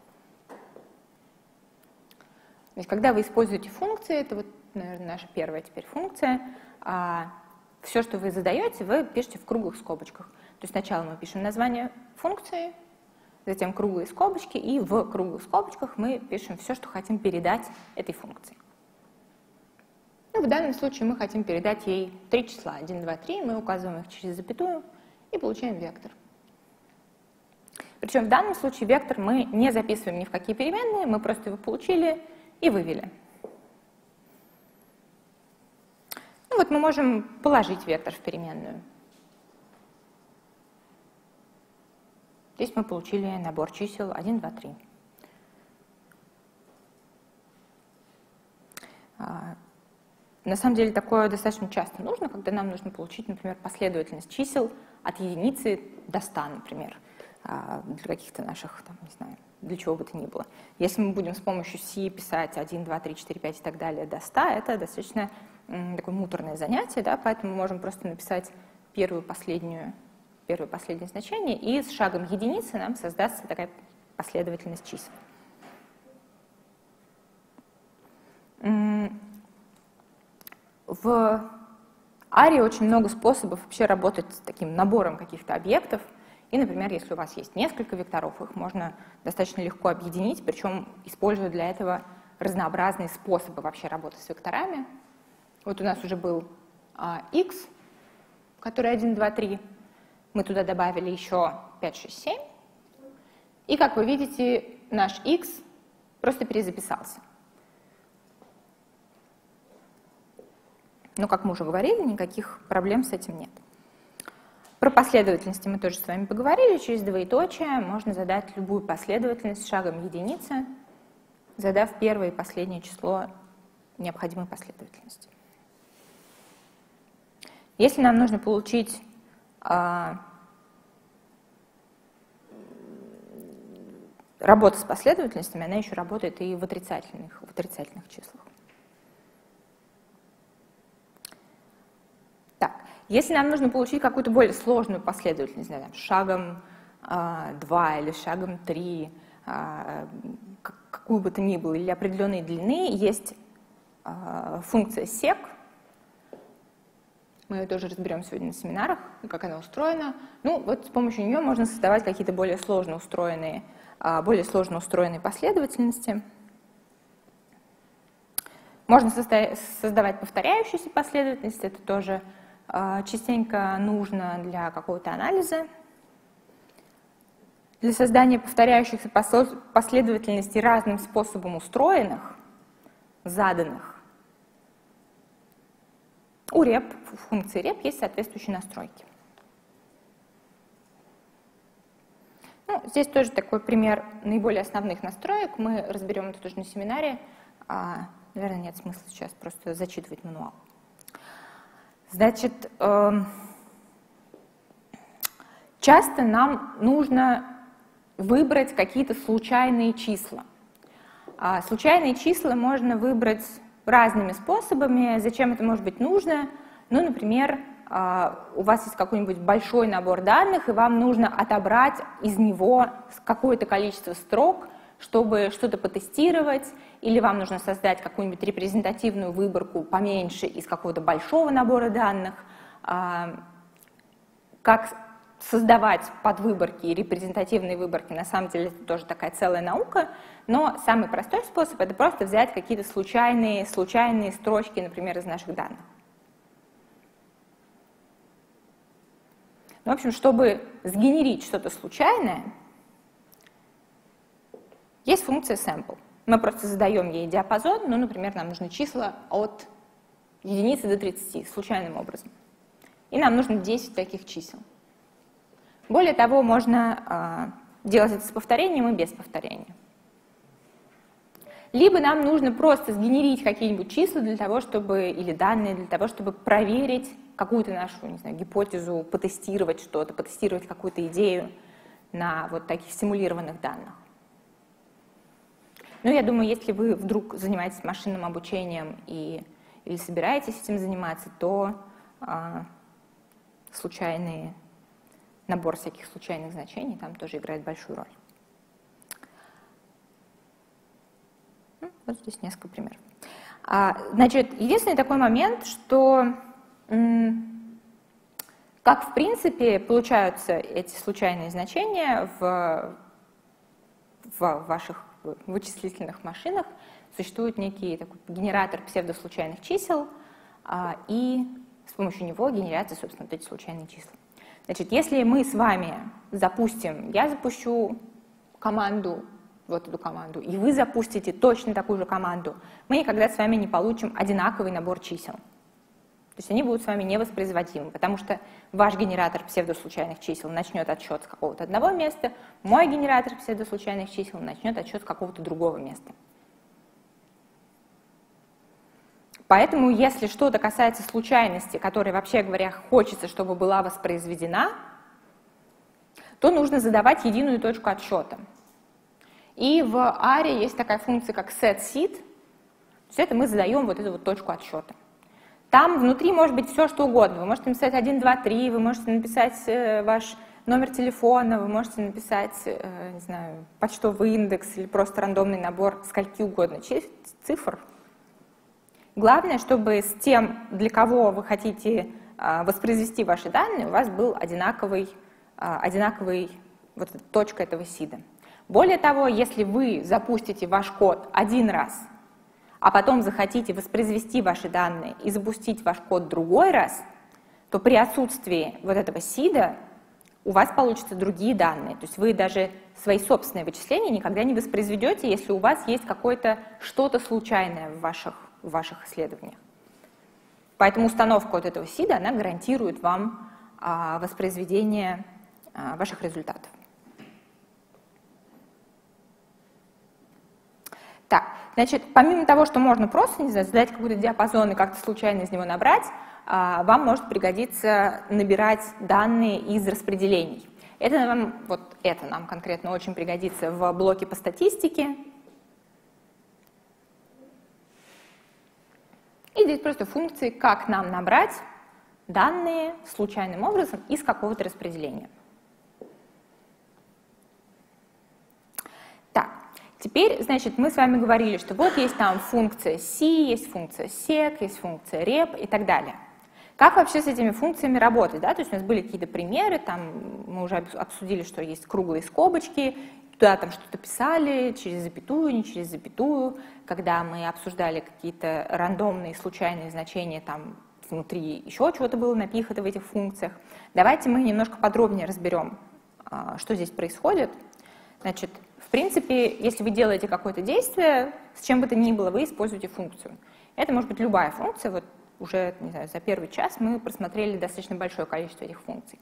То есть, когда вы используете функции, это вот, наверное, наша первая теперь функция, а, все, что вы задаете, вы пишете в круглых скобочках. То есть сначала мы пишем название функции, затем круглые скобочки, и в круглых скобочках мы пишем все, что хотим передать этой функции. Ну, в данном случае мы хотим передать ей три числа, один, два, три, мы указываем их через запятую и получаем вектор. Причем в данном случае вектор мы не записываем ни в какие переменные, мы просто его получили и вывели. Ну вот мы можем положить вектор в переменную. Здесь мы получили набор чисел один, два, три. На самом деле такое достаточно часто нужно, когда нам нужно получить, например, последовательность чисел от единицы до ста, например, для каких-то наших, там, не знаю, для чего бы то ни было. Если мы будем с помощью си писать один, два, три, четыре, пять и так далее до ста, это достаточно такое муторное занятие, да, поэтому мы можем просто написать первую, последнюю, первое последнее значение, и с шагом единицы нам создастся такая последовательность чисел. В Аре очень много способов вообще работать с таким набором каких-то объектов. И, например, если у вас есть несколько векторов, их можно достаточно легко объединить, причем используя для этого разнообразные способы вообще работы с векторами. Вот у нас уже был а, x, который один, два, три. Мы туда добавили еще пять, шесть, семь. И, как вы видите, наш x просто перезаписался. Но, как мы уже говорили, никаких проблем с этим нет. Про последовательности мы тоже с вами поговорили. Через двоеточие можно задать любую последовательность с шагом единицы, задав первое и последнее число необходимой последовательности. Если нам нужно получить а, работу с последовательностями, она еще работает и в отрицательных, в отрицательных числах. Так, если нам нужно получить какую-то более сложную последовательность, не знаю, шагом а, два или шагом три, а, какую бы то ни было, или определенной длины, есть а, функция sec. Мы ее тоже разберем сегодня на семинарах, как она устроена. Ну, вот с помощью нее можно создавать какие-то более сложно устроенные, а, более сложно устроенные последовательности. Можно создавать повторяющиеся последовательности, это тоже частенько нужно для какого-то анализа. Для создания повторяющихся последовательностей разным способом устроенных, заданных, у реп, у функции rep есть соответствующие настройки. Ну, здесь тоже такой пример наиболее основных настроек. Мы разберем это тоже на семинаре. А, наверное, нет смысла сейчас просто зачитывать мануал. Значит, э, часто нам нужно выбрать какие-то случайные числа. А случайные числа можно выбрать разными способами. Зачем это может быть нужно? Ну, например, э, у вас есть какой-нибудь большой набор данных, и вам нужно отобрать из него какое-то количество строк, чтобы что-то потестировать, или вам нужно создать какую-нибудь репрезентативную выборку поменьше из какого-то большого набора данных. как создавать подвыборки и репрезентативные выборки, на самом деле это тоже такая целая наука, но самый простой способ — это просто взять какие-то случайные, случайные строчки, например, из наших данных. Ну, в общем, чтобы сгенерить что-то случайное, есть функция sample. Мы просто задаем ей диапазон, ну, например, нам нужны числа от единицы до тридцати, случайным образом. И нам нужно десять таких чисел. Более того, можно э, делать это с повторением и без повторения. Либо нам нужно просто сгенерить какие-нибудь числа для того, чтобы, или данные для того, чтобы проверить какую-то нашу, не знаю, гипотезу, потестировать что-то, потестировать какую-то идею на вот таких симулированных данных. Ну, я думаю, если вы вдруг занимаетесь машинным обучением и, или собираетесь этим заниматься, то э, случайные набор всяких случайных значений там тоже играет большую роль. Вот здесь несколько примеров. Значит, единственный такой момент, что как в принципе получаются эти случайные значения в, в ваших вычислительных машинах, существует некий такой генератор псевдослучайных чисел, и с помощью него генерятся, собственно, вот эти случайные числа. Значит, если мы с вами запустим, я запущу команду, вот эту команду, и вы запустите точно такую же команду, мы никогда с вами не получим одинаковый набор чисел. То есть они будут с вами невоспроизводимы, потому что ваш генератор псевдослучайных чисел начнет отсчет с какого-то одного места, мой генератор псевдослучайных чисел начнет отсчет с какого-то другого места. Поэтому, если что-то касается случайности, которая, вообще говоря, хочется, чтобы была воспроизведена, то нужно задавать единую точку отсчета. И в ар есть такая функция, как setSeed. То есть это мы задаем вот эту вот точку отсчета. Там внутри может быть все, что угодно. Вы можете написать один, два, три, вы можете написать ваш номер телефона, вы можете написать, не знаю, почтовый индекс или просто рандомный набор скольки угодно цифр. Главное, чтобы с тем, для кого вы хотите воспроизвести ваши данные, у вас был одинаковый, одинаковый вот эта точка этого сида. Более того, если вы запустите ваш код один раз, а потом захотите воспроизвести ваши данные и запустить ваш код другой раз, то при отсутствии вот этого сида у вас получатся другие данные. То есть вы даже свои собственные вычисления никогда не воспроизведете, если у вас есть какое-то что-то случайное в ваших в ваших исследованиях. Поэтому установка вот этого сида, она гарантирует вам а, воспроизведение а, ваших результатов. Так, значит, помимо того, что можно просто, не знаю, задать какой-то диапазон и как-то случайно из него набрать, а, вам может пригодиться набирать данные из распределений. Это нам, вот это нам конкретно очень пригодится в блоке по статистике. И здесь просто функции, как нам набрать данные случайным образом из какого-то распределения. Так, теперь, значит, мы с вами говорили, что вот есть там функция C, есть функция sec, есть функция rep и так далее. Как вообще с этими функциями работать? Да? То есть у нас были какие-то примеры, там мы уже обсудили, что есть круглые скобочки, туда там что-то писали, через запятую, не через запятую. Когда мы обсуждали какие-то рандомные, случайные значения, там внутри еще чего-то было напихано в этих функциях. Давайте мы немножко подробнее разберем, что здесь происходит. Значит, в принципе, если вы делаете какое-то действие, с чем бы то ни было, вы используете функцию. Это может быть любая функция. Вот уже, не знаю, за первый час мы просмотрели достаточно большое количество этих функций.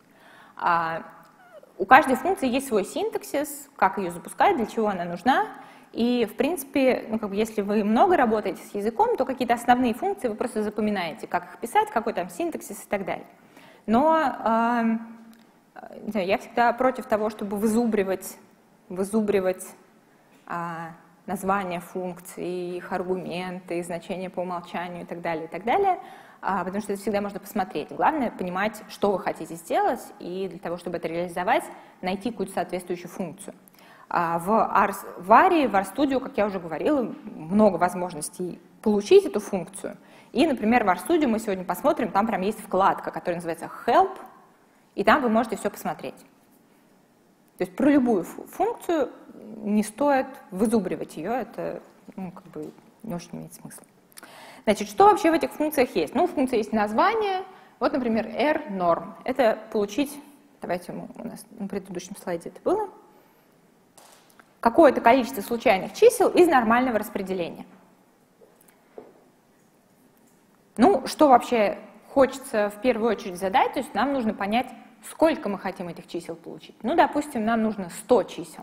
У каждой функции есть свой синтаксис, как ее запускать, для чего она нужна. И, в принципе, ну, как бы, если вы много работаете с языком, то какие-то основные функции вы просто запоминаете, как их писать, какой там синтаксис и так далее. Но э, я всегда против того, чтобы вызубривать, вызубривать э, названия функций, их аргументы, значения по умолчанию и так далее, и так далее. Потому что это всегда можно посмотреть. Главное понимать, что вы хотите сделать, и для того, чтобы это реализовать, найти какую-то соответствующую функцию. В ар, в аре, в RStudio, как я уже говорила, много возможностей получить эту функцию. И, например, в RStudio мы сегодня посмотрим, там прям есть вкладка, которая называется Help, и там вы можете все посмотреть. То есть про любую функцию не стоит вызубривать ее, это ну, как бы не очень имеет смысла. Значит, что вообще в этих функциях есть? Ну, в функции есть название, вот, например, rnorm. Это получить, давайте мы, у нас на предыдущем слайде это было, какое-то количество случайных чисел из нормального распределения. Ну, что вообще хочется в первую очередь задать, то есть нам нужно понять, сколько мы хотим этих чисел получить. Ну, допустим, нам нужно сто чисел.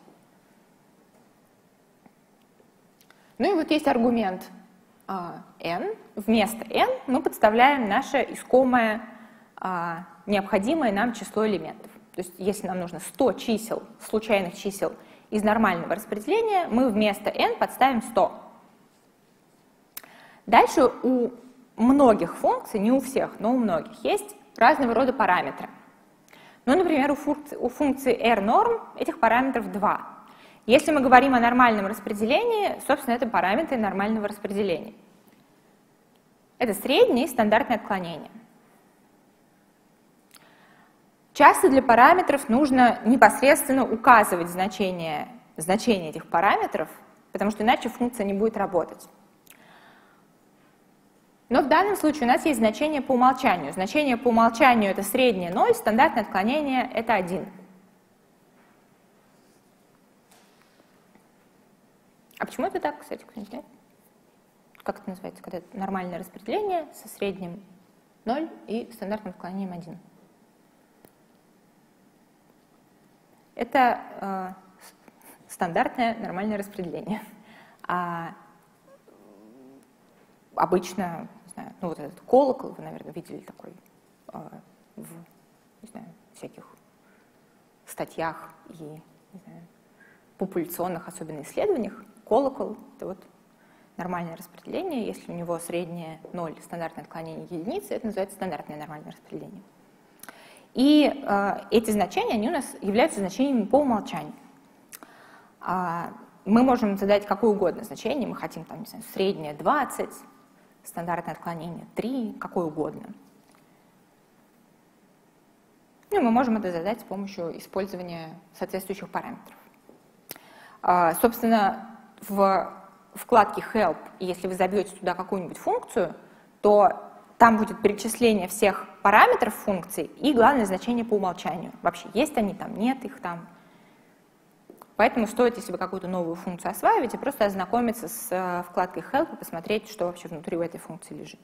Ну и вот есть аргумент а, n. Вместо n мы подставляем наше искомое а, необходимое нам число элементов. То есть если нам нужно сто чисел, случайных чисел из нормального распределения, мы вместо n подставим сто. Дальше у многих функций, не у всех, но у многих, есть разного рода параметры. Ну, например, у функции, у функции rnorm этих параметров два. Если мы говорим о нормальном распределении, собственно, это параметры нормального распределения. Это среднее и стандартное отклонение. Часто для параметров нужно непосредственно указывать значение, значение этих параметров, потому что иначе функция не будет работать. Но в данном случае у нас есть значение по умолчанию. Значение по умолчанию — это среднее ноль, стандартное отклонение — это один. А почему это так, кстати, кто-нибудь знает? Как это называется, когда это нормальное распределение со средним ноль и стандартным отклонением один? Это э, стандартное нормальное распределение. А обычно, не знаю, ну вот этот колокол, вы, наверное, видели такой э, в, не знаю, всяких статьях и, не знаю, популяционных, особенно исследованиях. Колокол — это вот нормальное распределение. Если у него среднее ноль, стандартное отклонение единицы, это называется стандартное нормальное распределение. И э, эти значения, они у нас являются значениями по умолчанию. А, мы можем задать какое угодно значение, мы хотим там, не знаю, среднее двадцать, стандартное отклонение три, какое угодно. Ну, мы можем это задать с помощью использования соответствующих параметров. А, собственно, в вкладке Help, если вы забьете туда какую-нибудь функцию, то там будет перечисление всех параметров функций и главное значение по умолчанию. Вообще, есть они там, нет их там. Поэтому стоит, если вы какую-то новую функцию осваиваете, просто ознакомиться с вкладкой Help и посмотреть, что вообще внутри у этой функции лежит.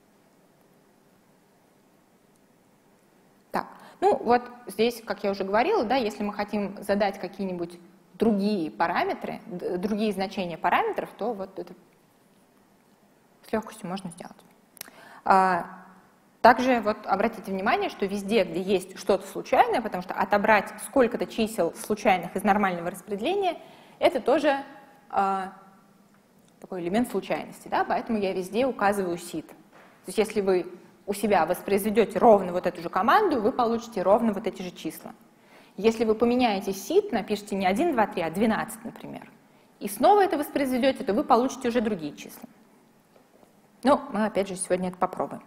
Так, ну вот здесь, как я уже говорила, да, если мы хотим задать какие-нибудь другие параметры, другие значения параметров, то вот это с легкостью можно сделать. Также вот обратите внимание, что везде, где есть что-то случайное, потому что отобрать сколько-то чисел случайных из нормального распределения, это тоже э, такой элемент случайности, да? Поэтому я везде указываю seed. То есть если вы у себя воспроизведете ровно вот эту же команду, вы получите ровно вот эти же числа. Если вы поменяете seed, напишите не один, два, три, а двенадцать, например, и снова это воспроизведете, то вы получите уже другие числа. Ну, мы опять же сегодня это попробуем.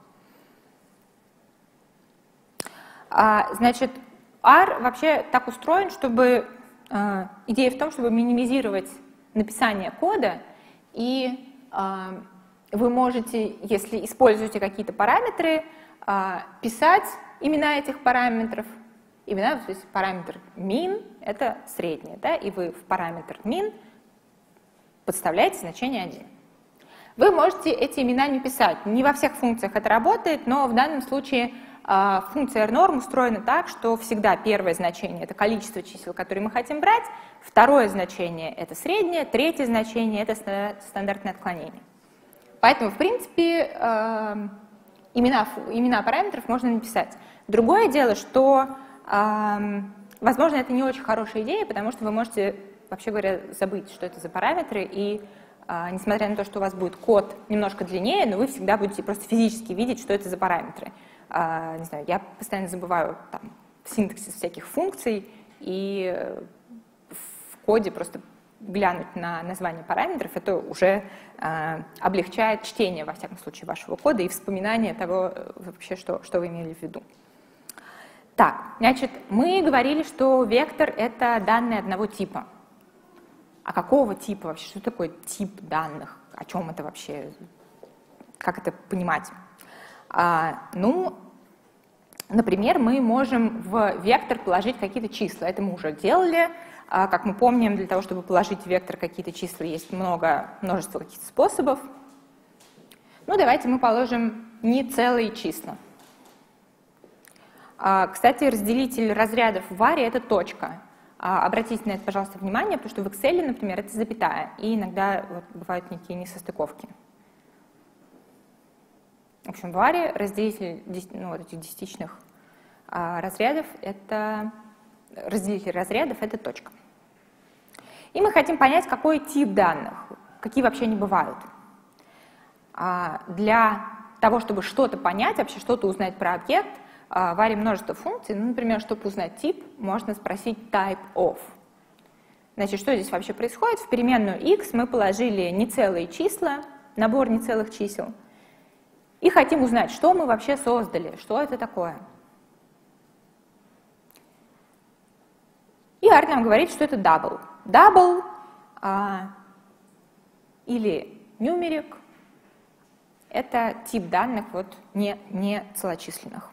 А, значит, R вообще так устроен, чтобы э, идея в том, чтобы минимизировать написание кода, и э, вы можете, если используете какие-то параметры, э, писать имена этих параметров. Имена, то есть параметр min — это среднее, да, и вы в параметр min подставляете значение один. Вы можете эти имена не писать. Не во всех функциях это работает, но в данном случае э, функция rnorm устроена так, что всегда первое значение — это количество чисел, которые мы хотим брать, второе значение — это среднее, третье значение — это стандартное отклонение. Поэтому, в принципе, э, имена, имена параметров можно написать. Другое дело, что, э, возможно, это не очень хорошая идея, потому что вы можете, вообще говоря, забыть, что это за параметры, и несмотря на то, что у вас будет код немножко длиннее, но вы всегда будете просто физически видеть, что это за параметры. Не знаю, я постоянно забываю там синтаксис всяких функций, и в коде просто глянуть на название параметров, это уже облегчает чтение, во всяком случае, вашего кода и вспоминание того, вообще, что, что вы имели в виду. Так, значит, мы говорили, что вектор — это данные одного типа. А какого типа вообще? Что такое тип данных? О чем это вообще? Как это понимать? А, ну, например, мы можем в вектор положить какие-то числа. Это мы уже делали. А, как мы помним, для того, чтобы положить в вектор какие-то числа, есть много, множество каких-то способов. Ну, давайте мы положим нецелые числа. А, кстати, разделитель разрядов в варе — это точка. А, обратите на это, пожалуйста, внимание, потому что в Excel, например, это запятая, и иногда вот, бывают некие несостыковки. В общем, в варе разделитель ну, вот этих десятичных а, разрядов — это разделитель разрядов — это точка. И мы хотим понять, какой тип данных, какие вообще они бывают. А, для того, чтобы что-то понять, вообще что-то узнать про объект, в варе множество функций. Ну, например, чтобы узнать тип, можно спросить type of. Значит, что здесь вообще происходит? В переменную x мы положили нецелые числа, набор нецелых чисел, и хотим узнать, что мы вообще создали, что это такое. И R нам говорит, что это double. Double а, или numeric — это тип данных вот, не, не целочисленных.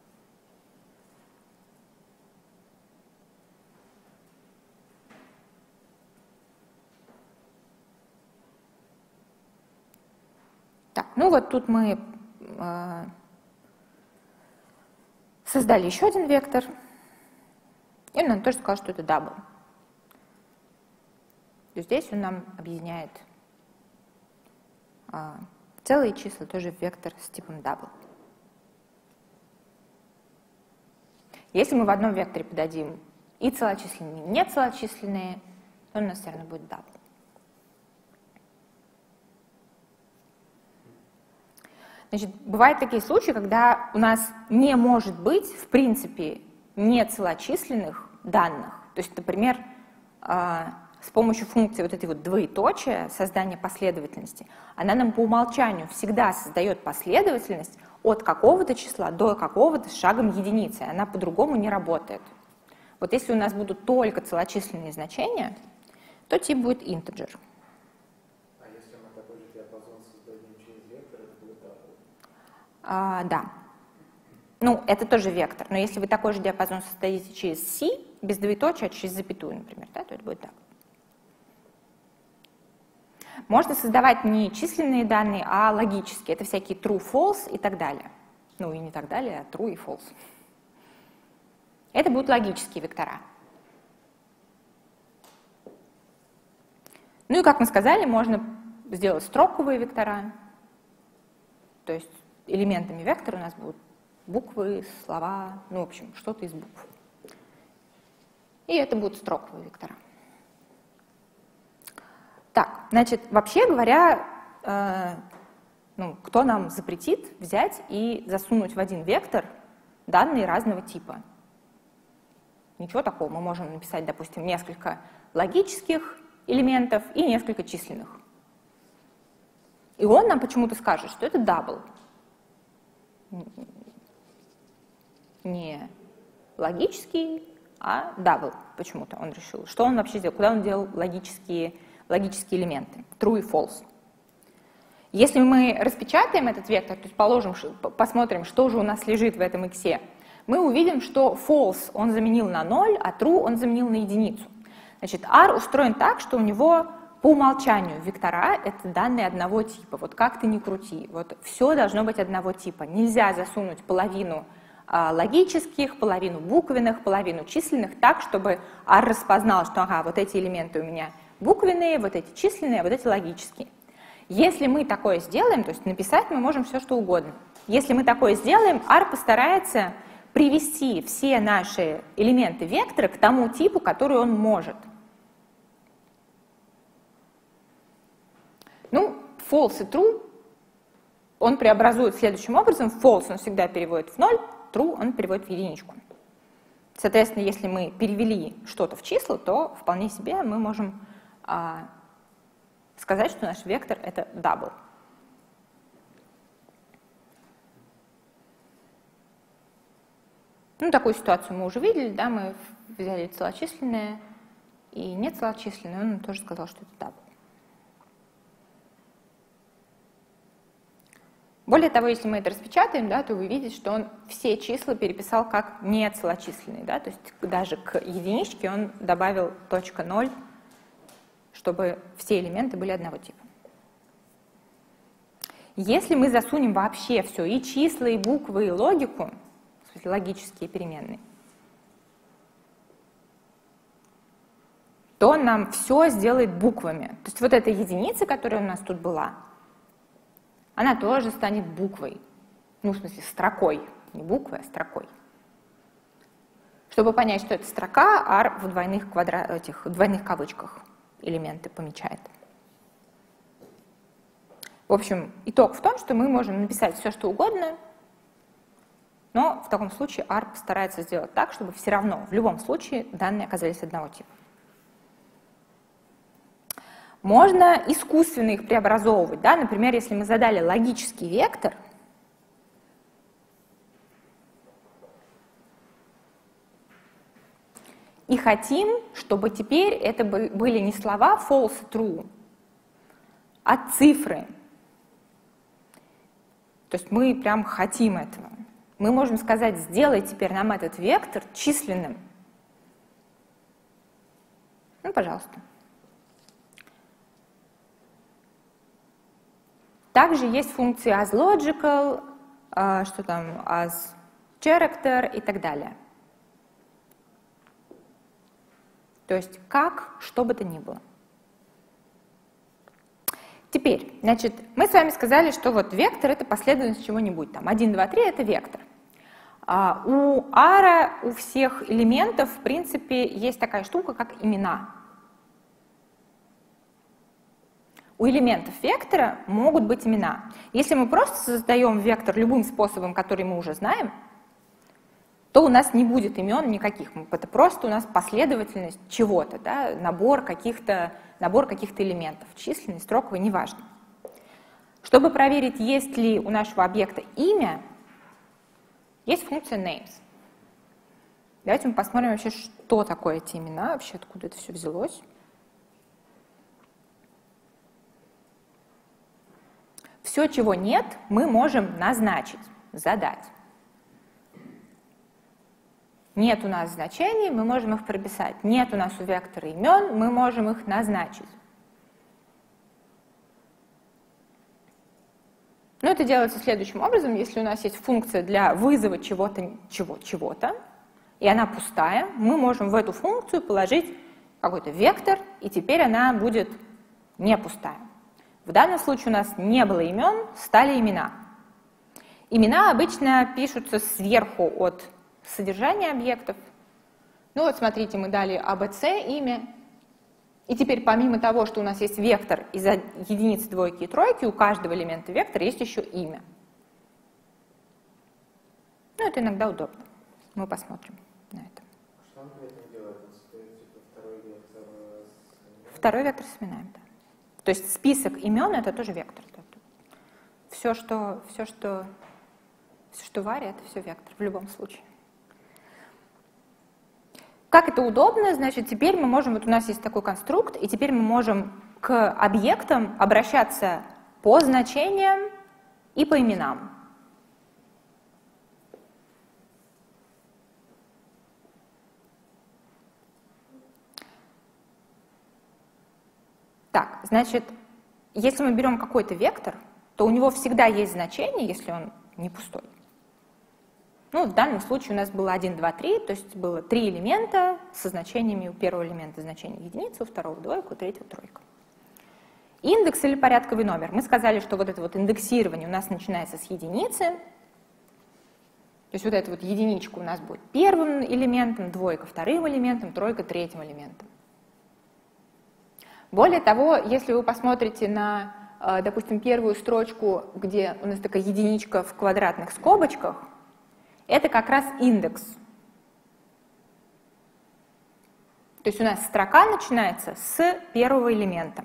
Так, ну вот тут мы э, создали еще один вектор, и он нам тоже сказал, что это double. То есть здесь он нам объединяет э, целые числа, тоже вектор с типом double. Если мы в одном векторе подадим и целочисленные, и нецелочисленные, то у нас все равно будет double. Значит, бывают такие случаи, когда у нас не может быть, в принципе, нецелочисленных данных. То есть, например, с помощью функции вот этой вот двоеточия, создания последовательности, она нам по умолчанию всегда создает последовательность от какого-то числа до какого-то с шагом единицы. Она по-другому не работает. Вот если у нас будут только целочисленные значения, то тип будет integer. А, да. Ну, это тоже вектор. Но если вы такой же диапазон создадите через C, без двоеточия, а через запятую, например, да, то это будет так. Можно создавать не численные данные, а логические. Это всякие true, false и так далее. Ну, и не так далее, а true и false. Это будут логические вектора. Ну и, как мы сказали, можно сделать строковые вектора. То есть элементами вектора у нас будут буквы, слова, ну, в общем, что-то из букв. И это будут строковые вектора. Так, значит, вообще говоря, э, ну, кто нам запретит взять и засунуть в один вектор данные разного типа? Ничего такого. Мы можем написать, допустим, несколько логических элементов и несколько численных. И он нам почему-то скажет, что это double. Не логический, а double почему-то он решил. Что он вообще делал? Куда он делал логические, логические элементы? True и false. Если мы распечатаем этот вектор, то есть положим, посмотрим, что же у нас лежит в этом x, мы увидим, что false он заменил на ноль, а true он заменил на единицу. Значит, R устроен так, что у него по умолчанию вектора — это данные одного типа. Вот как ты ни крути, вот все должно быть одного типа. Нельзя засунуть половину а, логических, половину буквенных, половину численных так, чтобы R распознал, что ага, вот эти элементы у меня буквенные, вот эти численные, а вот эти логические. Если мы такое сделаем, то есть написать мы можем все, что угодно. Если мы такое сделаем, R постарается привести все наши элементы вектора к тому типу, который он может. Ну, false и true он преобразует следующим образом. False он всегда переводит в ноль, true он переводит в единичку. Соответственно, если мы перевели что-то в числа, то вполне себе мы можем а, сказать, что наш вектор — это double. Ну, такую ситуацию мы уже видели, да, мы взяли целочисленное и нецелочисленное, он тоже сказал, что это double. Более того, если мы это распечатаем, да, то вы видите, что он все числа переписал как нецелочисленные, да, то есть даже к единичке он добавил точка ноль, чтобы все элементы были одного типа. Если мы засунем вообще все, и числа, и буквы, и логику, в смысле логические переменные, то нам все сделает буквами. То есть вот эта единица, которая у нас тут была, она тоже станет буквой. Ну, в смысле, строкой. Не буквой, а строкой. Чтобы понять, что это строка, R в двойных, квадра... этих, двойных кавычках элементы помечает. В общем, итог в том, что мы можем написать все, что угодно, но в таком случае R постарается сделать так, чтобы все равно, в любом случае, данные оказались одного типа. Можно искусственно их преобразовывать. Да? Например, если мы задали логический вектор, и хотим, чтобы теперь это были не слова false и true, а цифры. То есть мы прям хотим этого. Мы можем сказать, сделай теперь нам этот вектор численным. Ну, пожалуйста. Также есть функции asLogical, что там, asCharacter и так далее. То есть как, что бы то ни было. Теперь, значит, мы с вами сказали, что вот вектор — это последовательность чего-нибудь. Там один, два, три — это вектор. А у R, у всех элементов, в принципе, есть такая штука, как имена. У элементов вектора могут быть имена. Если мы просто создаем вектор любым способом, который мы уже знаем, то у нас не будет имен никаких. Это просто у нас последовательность чего-то, да, набор каких-то набор каких-то элементов, численный, строковый, неважно. Чтобы проверить, есть ли у нашего объекта имя, есть функция names. Давайте мы посмотрим вообще, что такое эти имена, вообще откуда это все взялось. Все, чего нет, мы можем назначить, задать. Нет у нас значений, мы можем их прописать. Нет у нас у вектора имен, мы можем их назначить. Но это делается следующим образом. Если у нас есть функция для вызова чего-то, чего, чего-то, и она пустая, мы можем в эту функцию положить какой-то вектор, и теперь она будет не пустая. В данном случае у нас не было имен, стали имена. Имена обычно пишутся сверху от содержания объектов. Ну вот смотрите, мы дали а бэ цэ имя, и теперь помимо того, что у нас есть вектор из единицы, двойки и тройки, у каждого элемента вектора есть еще имя. Ну это иногда удобно. Мы посмотрим на это. Что он при этом делает? Он создает типа второй вектор с... Второй вектор с именами, да. То есть список имен — это тоже вектор. Все, что, все, что, все, что в аре, это все вектор в любом случае. Как это удобно? Значит, теперь мы можем, вот у нас есть такой конструкт, и теперь мы можем к объектам обращаться по значениям и по именам. Так, значит, если мы берем какой-то вектор, то у него всегда есть значение, если он не пустой. Ну, в данном случае у нас было один, два, три, то есть было три элемента со значениями: у первого элемента значение единица, у второго двойка, у третьего тройка. Индекс или порядковый номер. Мы сказали, что вот это вот индексирование у нас начинается с единицы. То есть вот эта вот единичка у нас будет первым элементом, двойка вторым элементом, тройка третьим элементом. Более того, если вы посмотрите на, допустим, первую строчку, где у нас такая единичка в квадратных скобочках, это как раз индекс. То есть у нас строка начинается с первого элемента.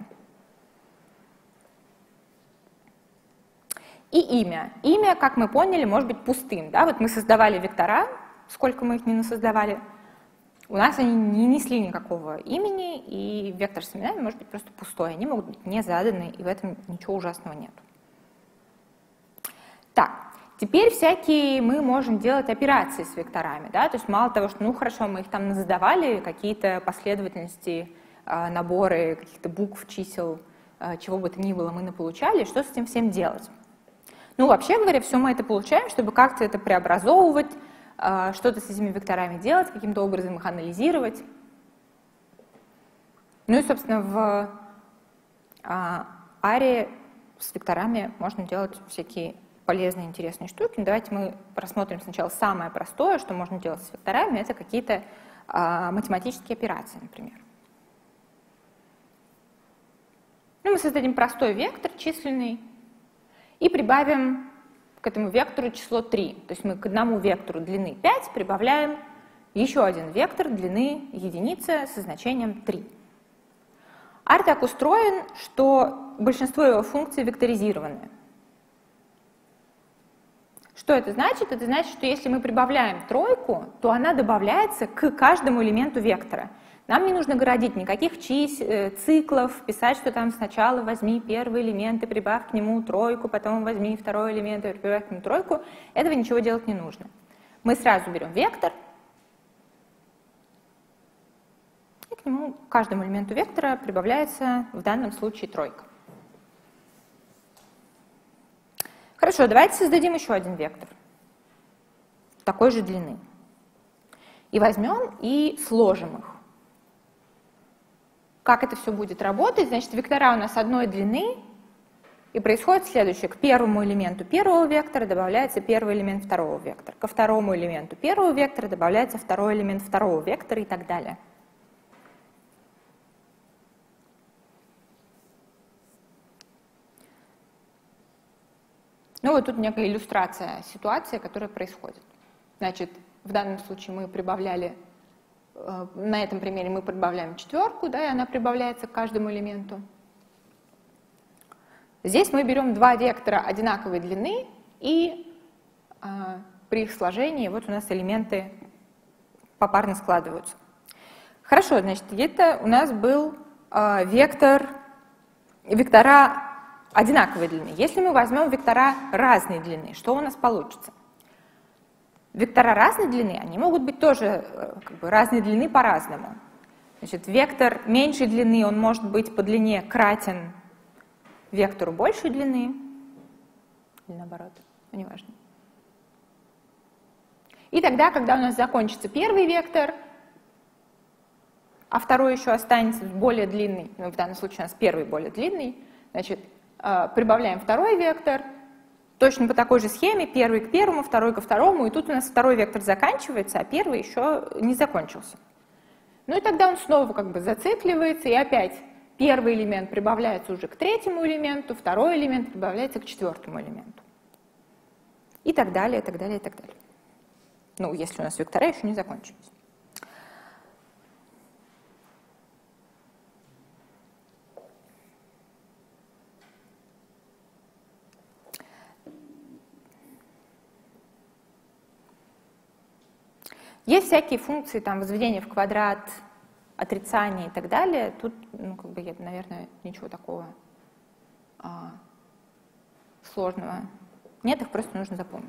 И имя. Имя, как мы поняли, может быть пустым. Да? Вот мы создавали вектора, сколько мы их не насоздавали, у нас они не несли никакого имени, и вектор с именами может быть просто пустой. Они могут быть не заданы, и в этом ничего ужасного нет. Так, теперь всякие мы можем делать операции с векторами. Да? То есть мало того, что, ну хорошо, мы их там назадавали, какие-то последовательности, наборы каких-то букв, чисел, чего бы то ни было мы наполучали, что с этим всем делать? Ну, вообще говоря, все мы это получаем, чтобы как-то это преобразовывать, что-то с этими векторами делать, каким-то образом их анализировать. Ну и, собственно, в аре с векторами можно делать всякие полезные, интересные штуки. Но давайте мы просмотрим сначала самое простое, что можно делать с векторами. Это какие-то математические операции, например. Ну, мы создадим простой вектор численный и прибавим к этому вектору число три. То есть мы к одному вектору длины пять прибавляем еще один вектор длины единицы со значением три. Ар так устроен, что большинство его функций векторизированы. Что это значит? Это значит, что если мы прибавляем тройку, то она добавляется к каждому элементу вектора. Нам не нужно городить никаких чисел, циклов, писать, что там сначала возьми первый элемент и прибавь к нему тройку, потом возьми второй элемент и прибавь к нему тройку. Этого ничего делать не нужно. Мы сразу берем вектор, и к нему, к каждому элементу вектора прибавляется в данном случае тройка. Хорошо, давайте создадим еще один вектор такой же длины. И возьмем и сложим их. Как это все будет работать? Значит, вектора у нас одной длины, и происходит следующее. К первому элементу первого вектора добавляется первый элемент второго вектора. Ко второму элементу первого вектора добавляется второй элемент второго вектора и так далее. Ну вот тут некая иллюстрация ситуации, которая происходит. Значит, в данном случае мы прибавляли, на этом примере мы прибавляем четверку, да, и она прибавляется к каждому элементу. Здесь мы берем два вектора одинаковой длины, и а, при их сложении вот у нас элементы попарно складываются. Хорошо, значит, это у нас был а, вектор, вектора одинаковой длины. Если мы возьмем вектора разной длины, что у нас получится? Вектора разной длины, они могут быть тоже как бы, разной длины по-разному. Значит, вектор меньшей длины, он может быть по длине кратен вектору большей длины, или наоборот, ну, неважно. И тогда, когда у нас закончится первый вектор, а второй еще останется более длинный, ну, в данном случае у нас первый более длинный, значит, прибавляем второй вектор, точно по такой же схеме, первый к первому, второй ко второму, и тут у нас второй вектор заканчивается, а первый еще не закончился. Ну и тогда он снова как бы зацикливается, и опять первый элемент прибавляется уже к третьему элементу, второй элемент прибавляется к четвертому элементу. И так далее, и так далее, и так далее. Ну, если у нас вектора еще не закончились. Есть всякие функции, там, возведения в квадрат, отрицания и так далее. Тут, ну, как бы, я, наверное, ничего такого а, сложного нет, их просто нужно запомнить.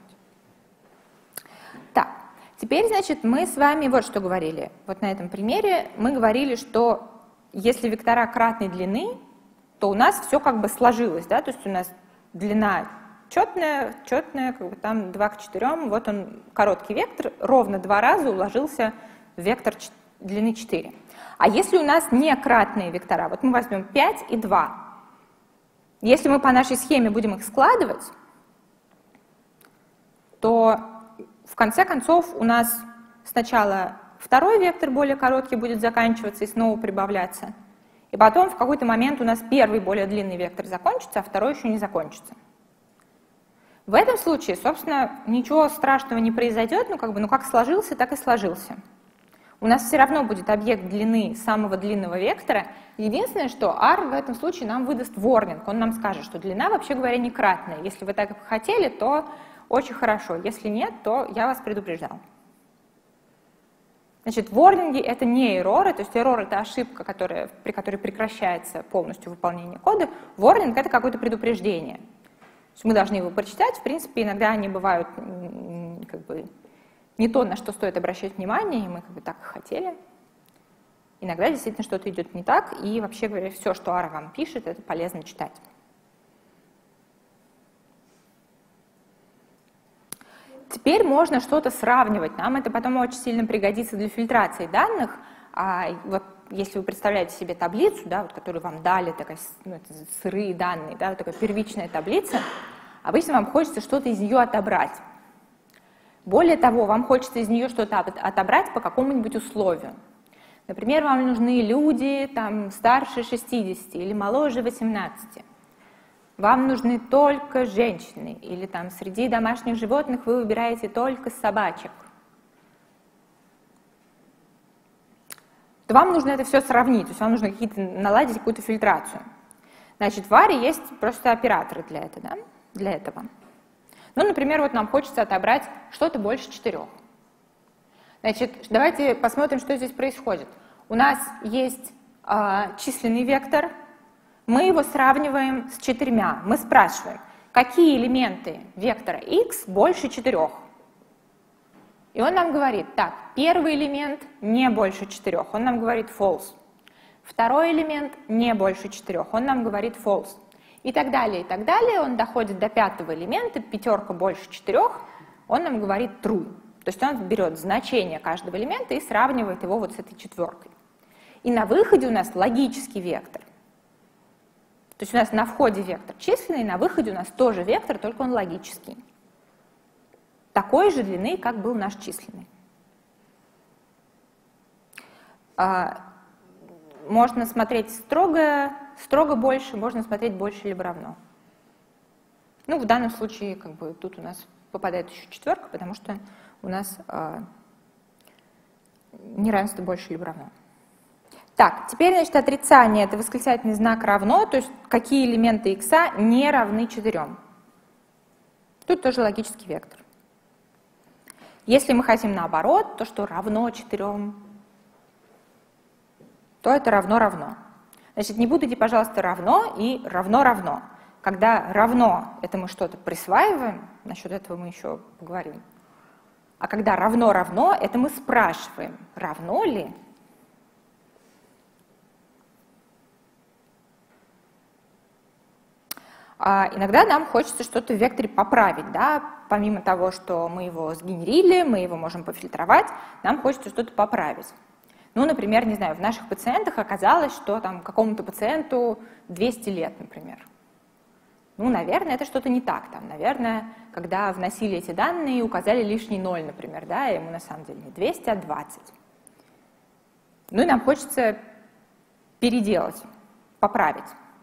Так, теперь, значит, мы с вами вот что говорили. Вот на этом примере мы говорили, что если вектора кратной длины, то у нас все как бы сложилось, да, то есть у нас длина четная, четная, как бы там два к четырем, вот он, короткий вектор, ровно два раза уложился в вектор длины четыре. А если у нас не кратные вектора, вот мы возьмем пять и два, если мы по нашей схеме будем их складывать, то в конце концов у нас сначала второй вектор более короткий будет заканчиваться и снова прибавляться, и потом в какой-то момент у нас первый более длинный вектор закончится, а второй еще не закончится. В этом случае, собственно, ничего страшного не произойдет, ну как бы, ну как сложился, так и сложился. У нас все равно будет объект длины самого длинного вектора. Единственное, что R в этом случае нам выдаст warning, он нам скажет, что длина, вообще говоря, не кратная. Если вы так хотели, то очень хорошо, если нет, то я вас предупреждал. Значит, ворнинги — это не эроры, то есть эрор — это ошибка, которая, при которой прекращается полностью выполнение кода. Ворнинг — это какое-то предупреждение. То есть мы должны его прочитать. В принципе, иногда они бывают как бы не то, на что стоит обращать внимание, и мы как бы так и хотели. Иногда действительно что-то идет не так, и вообще говоря, все, что Ара вам пишет, это полезно читать. Теперь можно что-то сравнивать. Нам это потом очень сильно пригодится для фильтрации данных. А вот если вы представляете себе таблицу, да, вот, которую вам дали, такая, ну, сырые данные, да, вот такая первичная таблица, обычно вам хочется что-то из нее отобрать. Более того, вам хочется из нее что-то отобрать по какому-нибудь условию. Например, вам нужны люди там, старше шестидесяти или моложе восемнадцати. Вам нужны только женщины, или там среди домашних животных вы выбираете только собачек. То вам нужно это все сравнить, то есть вам нужно какие-то, наладить какую-то фильтрацию. Значит, в Аре есть просто операторы для этого. Да? Для этого. Ну, например, вот нам хочется отобрать что-то больше четырех. Значит, давайте посмотрим, что здесь происходит. У нас есть э, численный вектор. Мы его сравниваем с четырьмя. Мы спрашиваем, какие элементы вектора x больше четырех. И он нам говорит, так, первый элемент не больше четырех, он нам говорит false. Второй элемент не больше четырех, он нам говорит false. И так далее, и так далее. Он доходит до пятого элемента, пятерка больше четырех, он нам говорит true. То есть он берет значение каждого элемента и сравнивает его вот с этой четверкой. И на выходе у нас логический вектор. То есть у нас на входе вектор численный, на выходе у нас тоже вектор, только он логический. Такой же длины, как был наш численный. Можно смотреть строго, строго больше, можно смотреть больше либо равно. Ну, в данном случае как бы тут у нас попадает еще четверка, потому что у нас неравенство больше либо равно. Так, теперь, значит, отрицание — это восклицательный знак равно, то есть какие элементы x не равны четырем. Тут тоже логический вектор. Если мы хотим наоборот, то что равно четырем, то это равно-равно. Значит, не путайте, пожалуйста, равно и равно-равно. Когда равно — это мы что-то присваиваем, насчет этого мы еще поговорим. А когда равно-равно — это мы спрашиваем, равно ли. А иногда нам хочется что-то в векторе поправить, да? Помимо того, что мы его сгенерили, мы его можем пофильтровать, нам хочется что-то поправить. Ну, например, не знаю, в наших пациентах оказалось, что там какому-то пациенту двести лет, например. Ну, наверное, это что-то не так. Там, наверное, когда вносили эти данные, указали лишний ноль, например, да, ему на самом деле не двести, а двадцать. Ну и нам хочется переделать, поправить.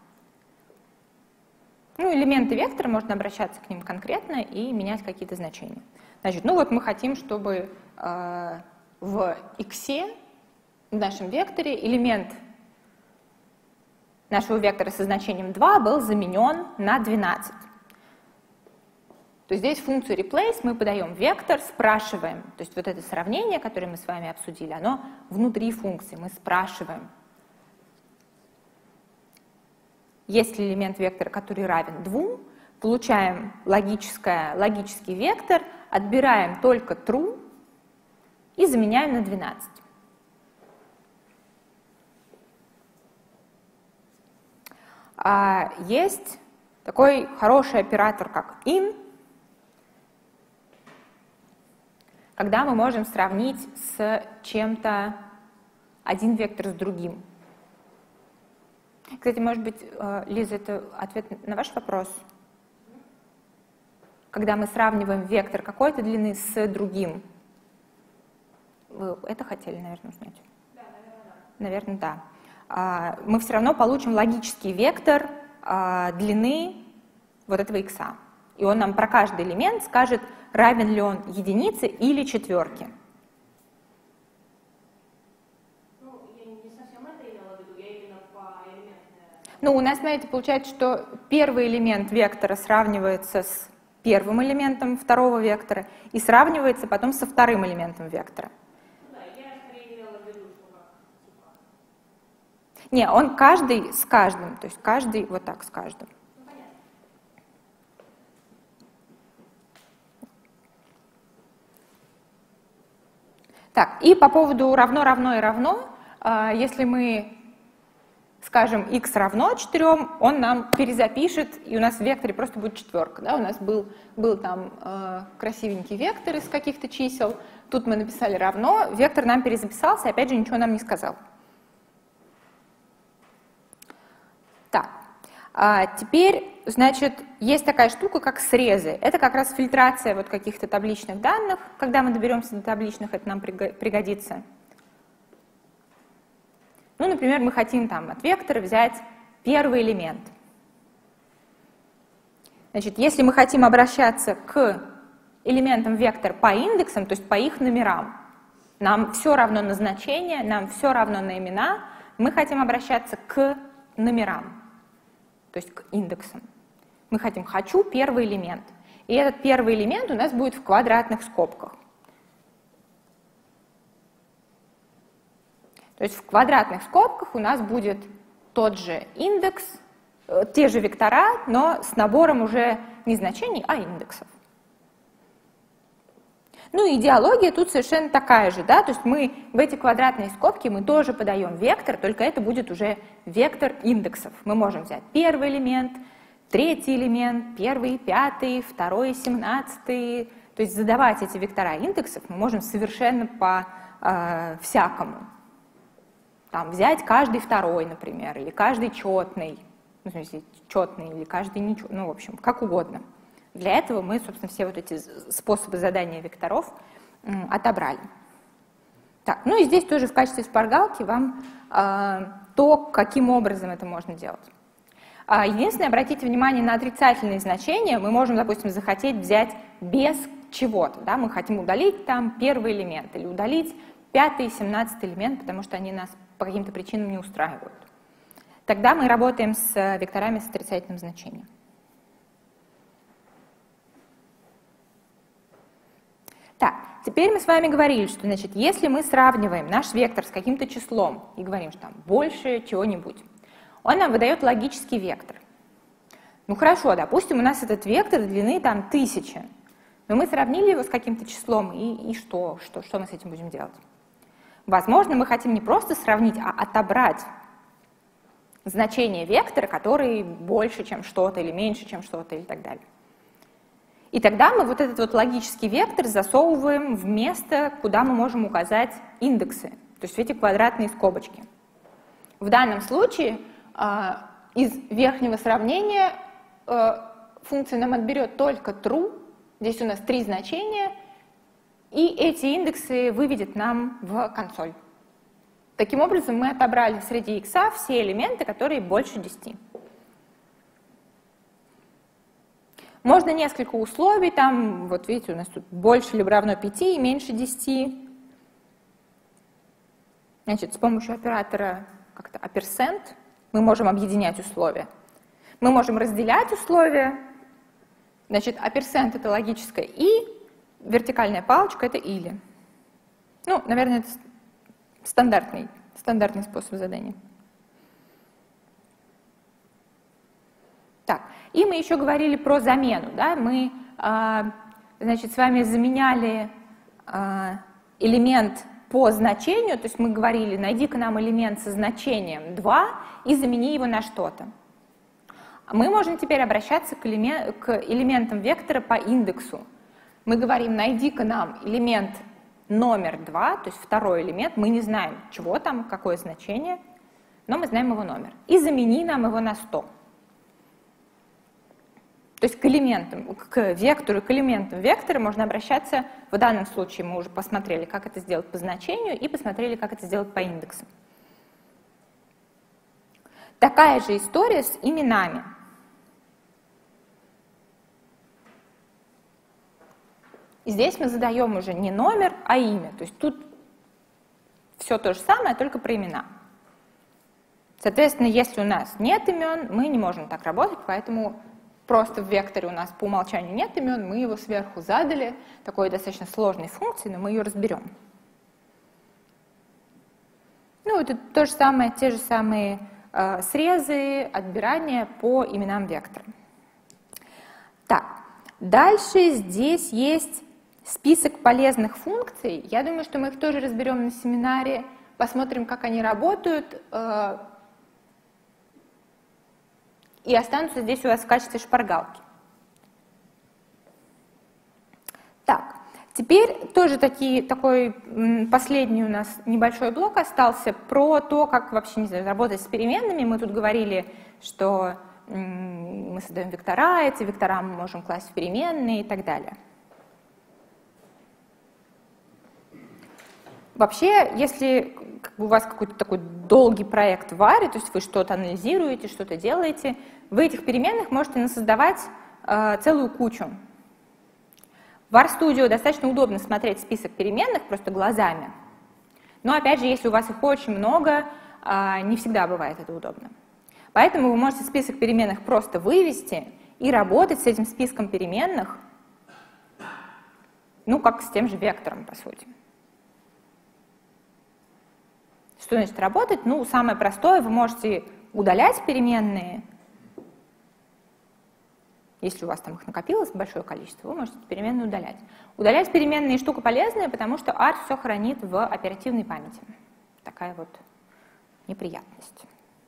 Ну, элементы вектора, можно обращаться к ним конкретно и менять какие-то значения. Значит, ну вот мы хотим, чтобы э, в x, в нашем векторе, элемент нашего вектора со значением два был заменен на двенадцать. То есть здесь в функцию replace мы подаем вектор, спрашиваем. То есть вот это сравнение, которое мы с вами обсудили, оно внутри функции, мы спрашиваем. Есть ли элемент вектора, который равен двум, получаем логический вектор, отбираем только true и заменяем на двенадцать. А есть такой хороший оператор, как in, когда мы можем сравнить с чем-то один вектор с другим. Кстати, может быть, Лиза, это ответ на ваш вопрос? Когда мы сравниваем вектор какой-то длины с другим. Вы это хотели, наверное, узнать? Да, наверное, да. Наверное, да. Мы все равно получим логический вектор длины вот этого x. И он нам про каждый элемент скажет, равен ли он единице или четверке. Ну, у нас, знаете, получается, что первый элемент вектора сравнивается с первым элементом второго вектора и сравнивается потом со вторым элементом вектора. Да, я скорее Не, он каждый с каждым, то есть каждый вот так с каждым. Так, и по поводу равно, равно и равно, если мы скажем x равно четырем, он нам перезапишет, и у нас в векторе просто будет четверка. Да? У нас был, был там э, красивенький вектор из каких-то чисел, тут мы написали равно, вектор нам перезаписался, и опять же ничего нам не сказал. Так, а теперь, значит, есть такая штука, как срезы. Это как раз фильтрация вот каких-то табличных данных. Когда мы доберемся до табличных, это нам пригодится. Ну, например, мы хотим там от вектора взять первый элемент. Значит, если мы хотим обращаться к элементам вектора по индексам, то есть по их номерам, нам все равно на значение, нам все равно на имена, мы хотим обращаться к номерам, то есть к индексам. Мы хотим «хочу первый элемент». И этот первый элемент у нас будет в квадратных скобках. То есть в квадратных скобках у нас будет тот же индекс, те же вектора, но с набором уже не значений, а индексов. Ну и идеология тут совершенно такая же, да, то есть мы в эти квадратные скобки мы тоже подаем вектор, только это будет уже вектор индексов. Мы можем взять первый элемент, третий элемент, первый, пятый, второй, семнадцатый. То есть задавать эти вектора индексов мы можем совершенно по э, всякому. Там, взять каждый второй, например, или каждый четный, ну, в смысле, четный, или каждый нечетный, ну, в общем, как угодно. Для этого мы, собственно, все вот эти способы задания векторов м, отобрали. Так, ну и здесь тоже в качестве шпаргалки вам э, то, каким образом это можно делать. А, единственное, обратите внимание на отрицательные значения. Мы можем, допустим, захотеть взять без чего-то. Да? Мы хотим удалить там первый элемент или удалить пятый и семнадцатый элемент, потому что они нас по каким-то причинам не устраивают. Тогда мы работаем с векторами с отрицательным значением. Так, теперь мы с вами говорили, что, значит, если мы сравниваем наш вектор с каким-то числом и говорим, что там больше чего-нибудь, он нам выдает логический вектор. Ну хорошо, допустим, у нас этот вектор длины там тысяча, но мы сравнили его с каким-то числом, и, и что? что? Что мы с этим будем делать? Возможно, мы хотим не просто сравнить, а отобрать значение вектора, который больше, чем что-то, или меньше, чем что-то, и так далее. И тогда мы вот этот вот логический вектор засовываем в место, куда мы можем указать индексы, то есть в эти квадратные скобочки. В данном случае э, из верхнего сравнения э, функция нам отберет только true, здесь у нас три значения, и эти индексы выведет нам в консоль. Таким образом, мы отобрали среди x все элементы, которые больше десяти. Можно несколько условий, там, вот видите, у нас тут больше либо равно пяти и меньше десяти. Значит, с помощью оператора как-то ampersand мы можем объединять условия. Мы можем разделять условия. Значит, ampersand — это логическое «и», вертикальная палочка — это «или». Ну, наверное, это стандартный, стандартный способ задания. Так, и мы еще говорили про замену. Да? Мы, э, значит, с вами заменяли э, элемент по значению, то есть мы говорили, найди-ка нам элемент со значением два и замени его на что-то. Мы можем теперь обращаться к, элемент, к элементам вектора по индексу. Мы говорим, найди-ка нам элемент номер два, то есть второй элемент, мы не знаем, чего там, какое значение, но мы знаем его номер. И замени нам его на сто. То есть к элементам, к вектору, к элементам вектора можно обращаться, в данном случае мы уже посмотрели, как это сделать по значению, и посмотрели, как это сделать по индексам. Такая же история с именами. И здесь мы задаем уже не номер, а имя. То есть тут все то же самое, только про имена. Соответственно, если у нас нет имен, мы не можем так работать, поэтому просто в векторе у нас по умолчанию нет имен, мы его сверху задали, такой достаточно сложной функции, но мы ее разберем. Ну вот это то же самое, те же самые э, срезы, отбирания по именам вектора. Так, дальше здесь есть список полезных функций. Я думаю, что мы их тоже разберем на семинаре, посмотрим, как они работают, э, и останутся здесь у вас в качестве шпаргалки. Так, теперь тоже такие, такой последний у нас небольшой блок остался про то, как вообще, не знаю, работать с переменными. Мы тут говорили, что мы создаем вектора, эти вектора мы можем класть в переменные и так далее. Вообще, если у вас какой-то такой долгий проект в аре, то есть вы что-то анализируете, что-то делаете, вы этих переменных можете насоздавать э, целую кучу. В RStudio достаточно удобно смотреть список переменных просто глазами. Но опять же, если у вас их очень много, э, не всегда бывает это удобно. Поэтому вы можете список переменных просто вывести и работать с этим списком переменных, ну, как с тем же вектором, по сути. Что значит работать? Ну, самое простое, вы можете удалять переменные. Если у вас там их накопилось большое количество, вы можете переменные удалять. Удалять переменные штука полезная, потому что ар все хранит в оперативной памяти. Такая вот неприятность.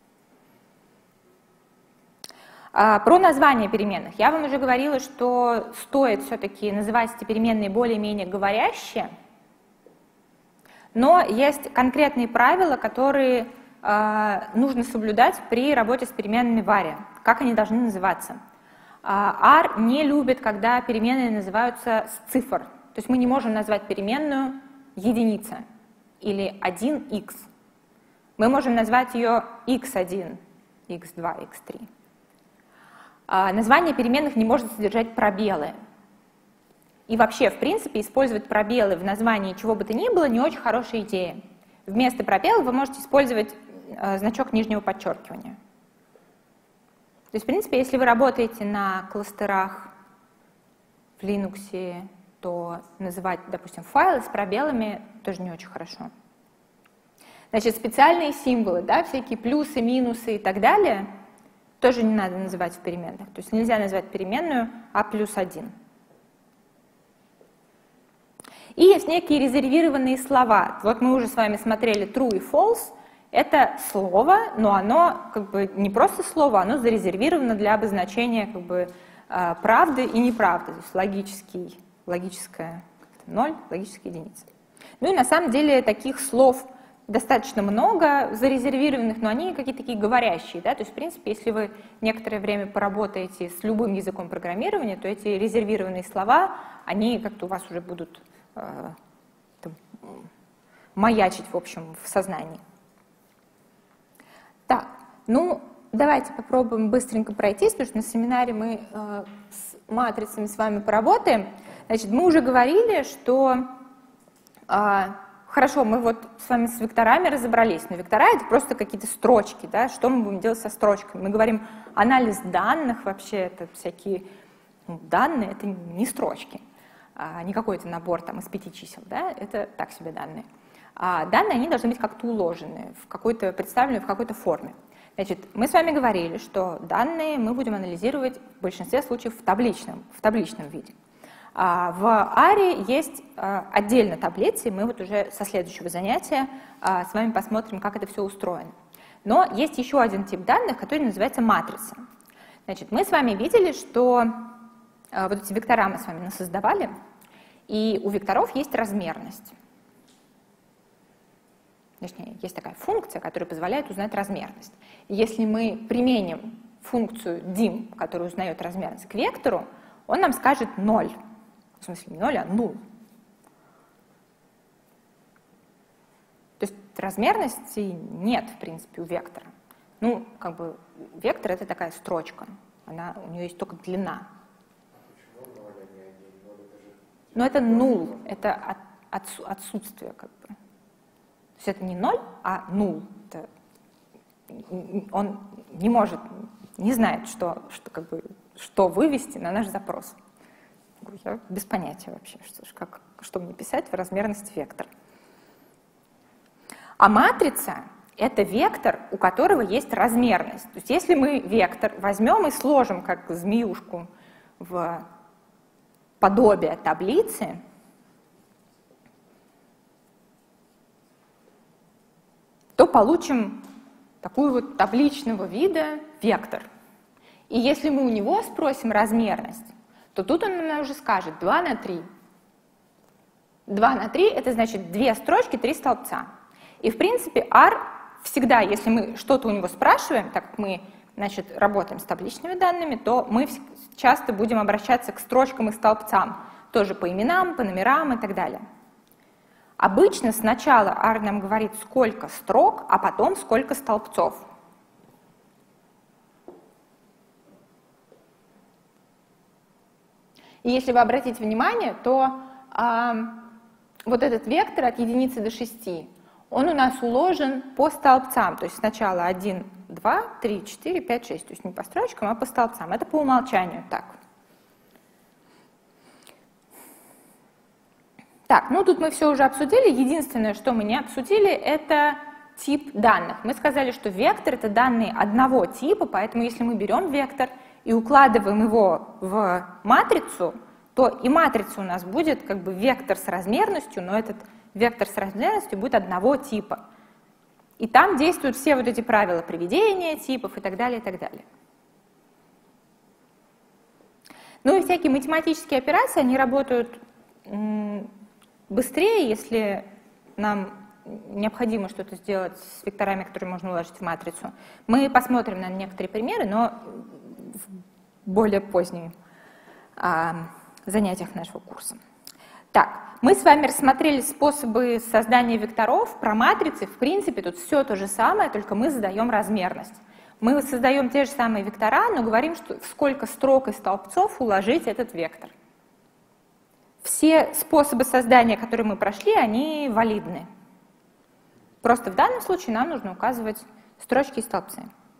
А, про название переменных. Я вам уже говорила, что стоит все-таки называть эти переменные более-менее говорящие. Но есть конкретные правила, которые э, нужно соблюдать при работе с переменными в аре. Как они должны называться? ар не любит, когда переменные называются с цифр. То есть мы не можем назвать переменную единица или один икс. Мы можем назвать ее икс один, икс два, икс три. А, название переменных не может содержать пробелы. И вообще, в принципе, использовать пробелы в названии чего бы то ни было не очень хорошая идея. Вместо пробелов вы можете использовать э, значок нижнего подчеркивания. То есть, в принципе, если вы работаете на кластерах в Linux, то называть, допустим, файлы с пробелами тоже не очень хорошо. Значит, специальные символы, да, всякие плюсы, минусы и так далее, тоже не надо называть в переменных. То есть нельзя назвать переменную а плюс один. И есть некие резервированные слова. Вот мы уже с вами смотрели true и false. Это слово, но оно как бы не просто слово, оно зарезервировано для обозначения как бы правды и неправды. То есть логический, логическая ноль, логическая единица. Ну и на самом деле таких слов достаточно много зарезервированных, но они какие-то такие говорящие. Да? То есть, в принципе, если вы некоторое время поработаете с любым языком программирования, то эти резервированные слова, они как-то у вас уже будут Там, маячить, в общем, в сознании. Так, ну, давайте попробуем быстренько пройтись, потому что на семинаре мы э, с матрицами с вами поработаем. Значит, мы уже говорили, что э, хорошо, мы вот с вами с векторами разобрались, но вектора — это просто какие-то строчки, да, что мы будем делать со строчками? Мы говорим, анализ данных вообще, это всякие ну, данные, это не строчки. Не какой-то набор там, из пяти чисел, да, это так себе данные. А данные, они должны быть как-то уложены, в какой-то, представлены в какой-то форме. Значит, мы с вами говорили, что данные мы будем анализировать в большинстве случаев в табличном, в табличном виде. А в аре есть отдельно таблицы, мы вот уже со следующего занятия с вами посмотрим, как это все устроено. Но есть еще один тип данных, который называется матрица. Значит, мы с вами видели, что вот эти вектора мы с вами насоздавали, и у векторов есть размерность. Точнее, есть такая функция, которая позволяет узнать размерность. И если мы применим функцию dim, которая узнает размерность, к вектору, он нам скажет ноль. В смысле не ноль, а null. То есть размерности нет, в принципе, у вектора. Ну, как бы вектор — это такая строчка, она, у нее есть только длина. Но это null, это от, от, отсутствие как бы. То есть это не ноль, а null. Это, он не может, не знает, что, что, как бы, что вывести на наш запрос. Я без понятия вообще, что, как, что мне писать в размерность вектора. А матрица это вектор, у которого есть размерность. То есть если мы вектор возьмем и сложим как змеюшку в подобие таблицы, то получим такую вот табличного вида вектор. И если мы у него спросим размерность, то тут он нам уже скажет два на три. два на три — это значит две строчки, три столбца. И в принципе R всегда, если мы что-то у него спрашиваем, так как мы, значит, работаем с табличными данными, то мы часто будем обращаться к строчкам и столбцам, тоже по именам, по номерам и так далее. Обычно сначала R нам говорит, сколько строк, а потом сколько столбцов. И если вы обратите внимание, то э, вот этот вектор от единицы до шести, он у нас уложен по столбцам. То есть сначала один, два, три, четыре, пять, шесть. То есть не по строчкам, а по столбцам. Это по умолчанию так. Так, ну тут мы все уже обсудили. Единственное, что мы не обсудили, это тип данных. Мы сказали, что вектор — это данные одного типа, поэтому если мы берем вектор и укладываем его в матрицу, то и матрица у нас будет как бы вектор с размерностью, но этот вектор с размерностью будет одного типа. И там действуют все вот эти правила приведения типов и так далее, и так далее. Ну и всякие математические операции, они работают быстрее, если нам необходимо что-то сделать с векторами, которые можно уложить в матрицу. Мы посмотрим на некоторые примеры, но в более поздних а, занятиях нашего курса. Так, мы с вами рассмотрели способы создания векторов. Про матрицы, в принципе, тут все то же самое, только мы задаем размерность. Мы создаем те же самые вектора, но говорим, что в сколько строк и столбцов уложить этот вектор. Все способы создания, которые мы прошли, они валидны. Просто в данном случае нам нужно указывать строчки и столбцы.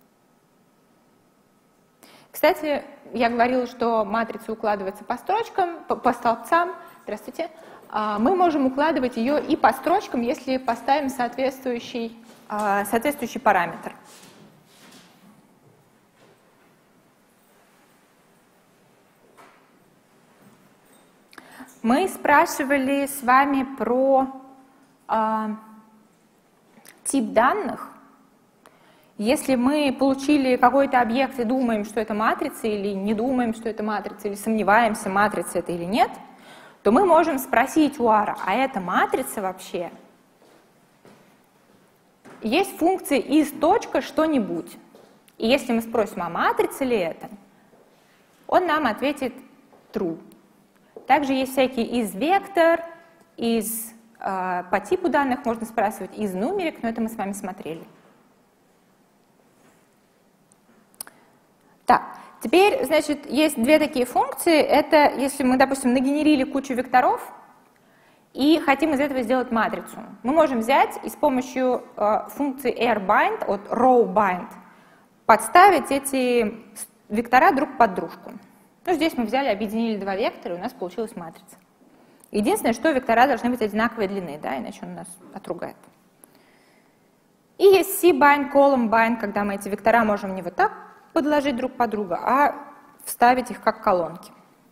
Кстати, я говорила, что матрица укладывается по строчкам, по, по столбцам. Здравствуйте. Мы можем укладывать ее и по строчкам, если поставим соответствующий, соответствующий параметр. Мы спрашивали с вами про э, тип данных. Если мы получили какой-то объект и думаем, что это матрица, или не думаем, что это матрица, или сомневаемся, матрица это или нет, то мы можем спросить у R, а это матрица вообще? Есть функция из точка что-нибудь. И если мы спросим, а матрица ли это, он нам ответит true. Также есть всякие из вектор, из э, по типу данных можно спрашивать, из нумерик, но это мы с вами смотрели. Так, теперь, значит, есть две такие функции. Это если мы, допустим, нагенерили кучу векторов и хотим из этого сделать матрицу. Мы можем взять и с помощью э, функции rbind от rowbind подставить эти вектора друг под дружку. Ну, здесь мы взяли, объединили два вектора, и у нас получилась матрица. Единственное, что вектора должны быть одинаковой длины, да, иначе он нас отругает. И есть cbind, column-bind, когда мы эти вектора можем не вот так подложить друг под друга, а вставить их как колонки.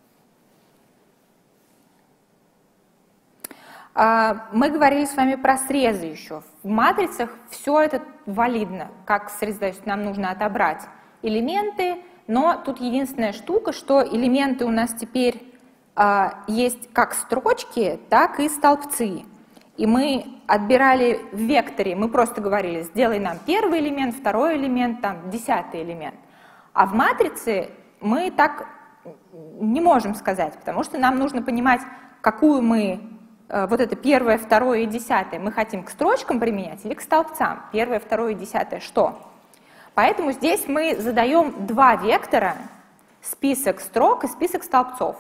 Мы говорили с вами про срезы еще. В матрицах все это валидно, как срез, то есть нам нужно отобрать элементы, но тут единственная штука, что элементы у нас теперь а, есть как строчки, так и столбцы. И мы отбирали в векторе, мы просто говорили, сделай нам первый элемент, второй элемент, там, десятый элемент. А в матрице мы так не можем сказать, потому что нам нужно понимать, какую мы, вот это первое, второе и десятое, мы хотим к строчкам применять или к столбцам. Первое, второе и десятое что? Поэтому здесь мы задаем два вектора, список строк и список столбцов.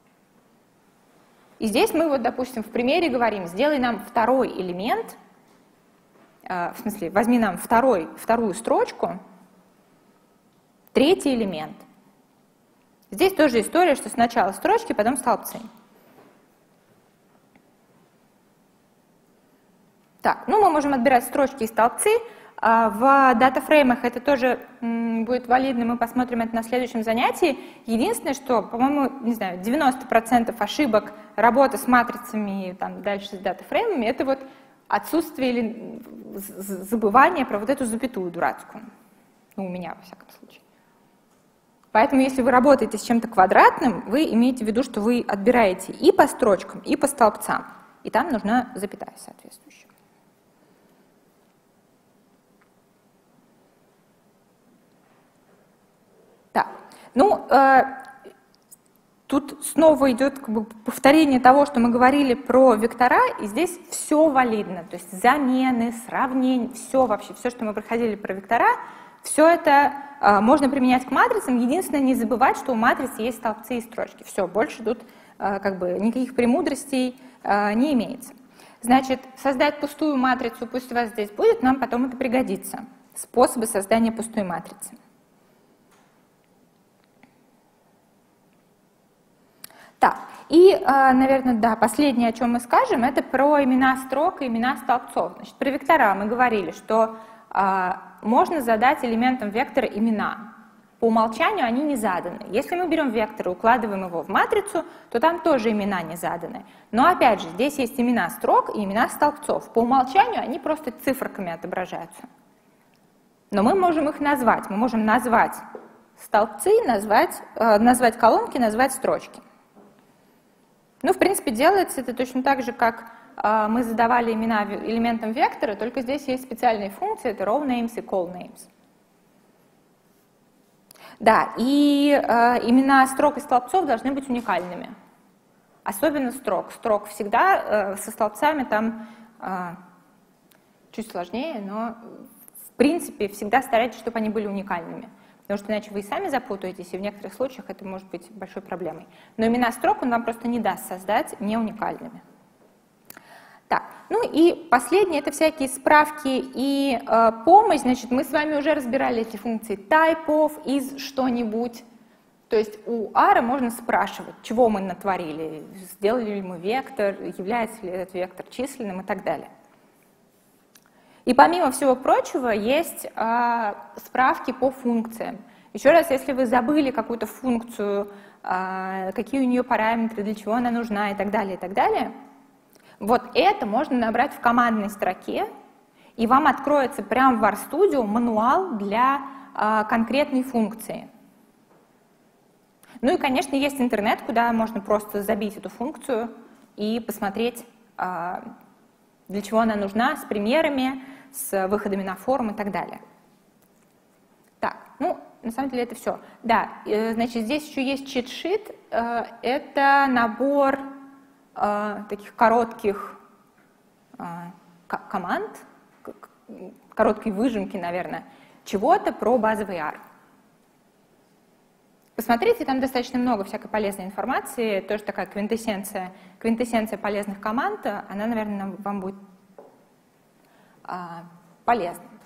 И здесь мы, вот, допустим, в примере говорим, сделай нам второй элемент, э, в смысле, возьми нам второй, вторую строчку, третий элемент. Здесь тоже история, что сначала строчки, потом столбцы. Так, ну мы можем отбирать строчки и столбцы. В датафреймах это тоже будет валидно, мы посмотрим это на следующем занятии. Единственное, что, по-моему, не знаю, девяносто процентов ошибок работы с матрицами и там, дальше с датафреймами, это вот отсутствие или забывание про вот эту запятую дурацкую. Ну, у меня, во всяком случае. Поэтому, если вы работаете с чем-то квадратным, вы имеете в виду, что вы отбираете и по строчкам, и по столбцам. И там нужна запятая соответствующая. Так, ну, э, тут снова идет как бы повторение того, что мы говорили про вектора, и здесь все валидно, то есть замены, сравнения, все вообще, все, что мы проходили про вектора, все это э, можно применять к матрицам, единственное, не забывать, что у матрицы есть столбцы и строчки, все, больше тут э, как бы никаких премудростей э, не имеется. Значит, создать пустую матрицу, пусть у вас здесь будет, нам потом это пригодится, способы создания пустой матрицы. Так, и, наверное, да, последнее, о чем мы скажем, это про имена строк и имена столбцов. Значит, про вектора мы говорили, что а, можно задать элементам вектора имена. По умолчанию они не заданы. Если мы берем вектор и укладываем его в матрицу, то там тоже имена не заданы. Но, опять же, здесь есть имена строк и имена столбцов. По умолчанию они просто циферками отображаются. Но мы можем их назвать. Мы можем назвать столбцы, назвать, э, назвать колонки, назвать строчки. Ну, в принципе, делается это точно так же, как э, мы задавали имена элементам вектора, только здесь есть специальные функции, это row names и call names. Да, и э, имена строк и столбцов должны быть уникальными. Особенно строк. Строк всегда э, со столбцами там э, чуть сложнее, но в принципе всегда старайтесь, чтобы они были уникальными. Потому что иначе вы и сами запутаетесь, и в некоторых случаях это может быть большой проблемой. Но имена строк он вам просто не даст создать не уникальными. Так, ну и последнее, это всякие справки и э, помощь. Значит, мы с вами уже разбирали эти функции type of, из что-нибудь. То есть у ара можно спрашивать, чего мы натворили, сделали ли мы вектор, является ли этот вектор численным и так далее. И помимо всего прочего есть э, справки по функциям. Еще раз, если вы забыли какую-то функцию, э, какие у нее параметры, для чего она нужна и так далее, и так далее, вот это можно набрать в командной строке, и вам откроется прямо в RStudio мануал для э, конкретной функции. Ну и, конечно, есть интернет, куда можно просто забить эту функцию и посмотреть, э, для чего она нужна, с примерами, с выходами на форум и так далее. Так, ну, на самом деле это все. Да, значит, здесь еще есть чит-шит. Это набор таких коротких команд, короткой выжимки, наверное, чего-то про базовый ар. Посмотрите, там достаточно много всякой полезной информации, тоже такая квинтэссенция, квинтэссенция полезных команд, она, наверное, вам будет полезна.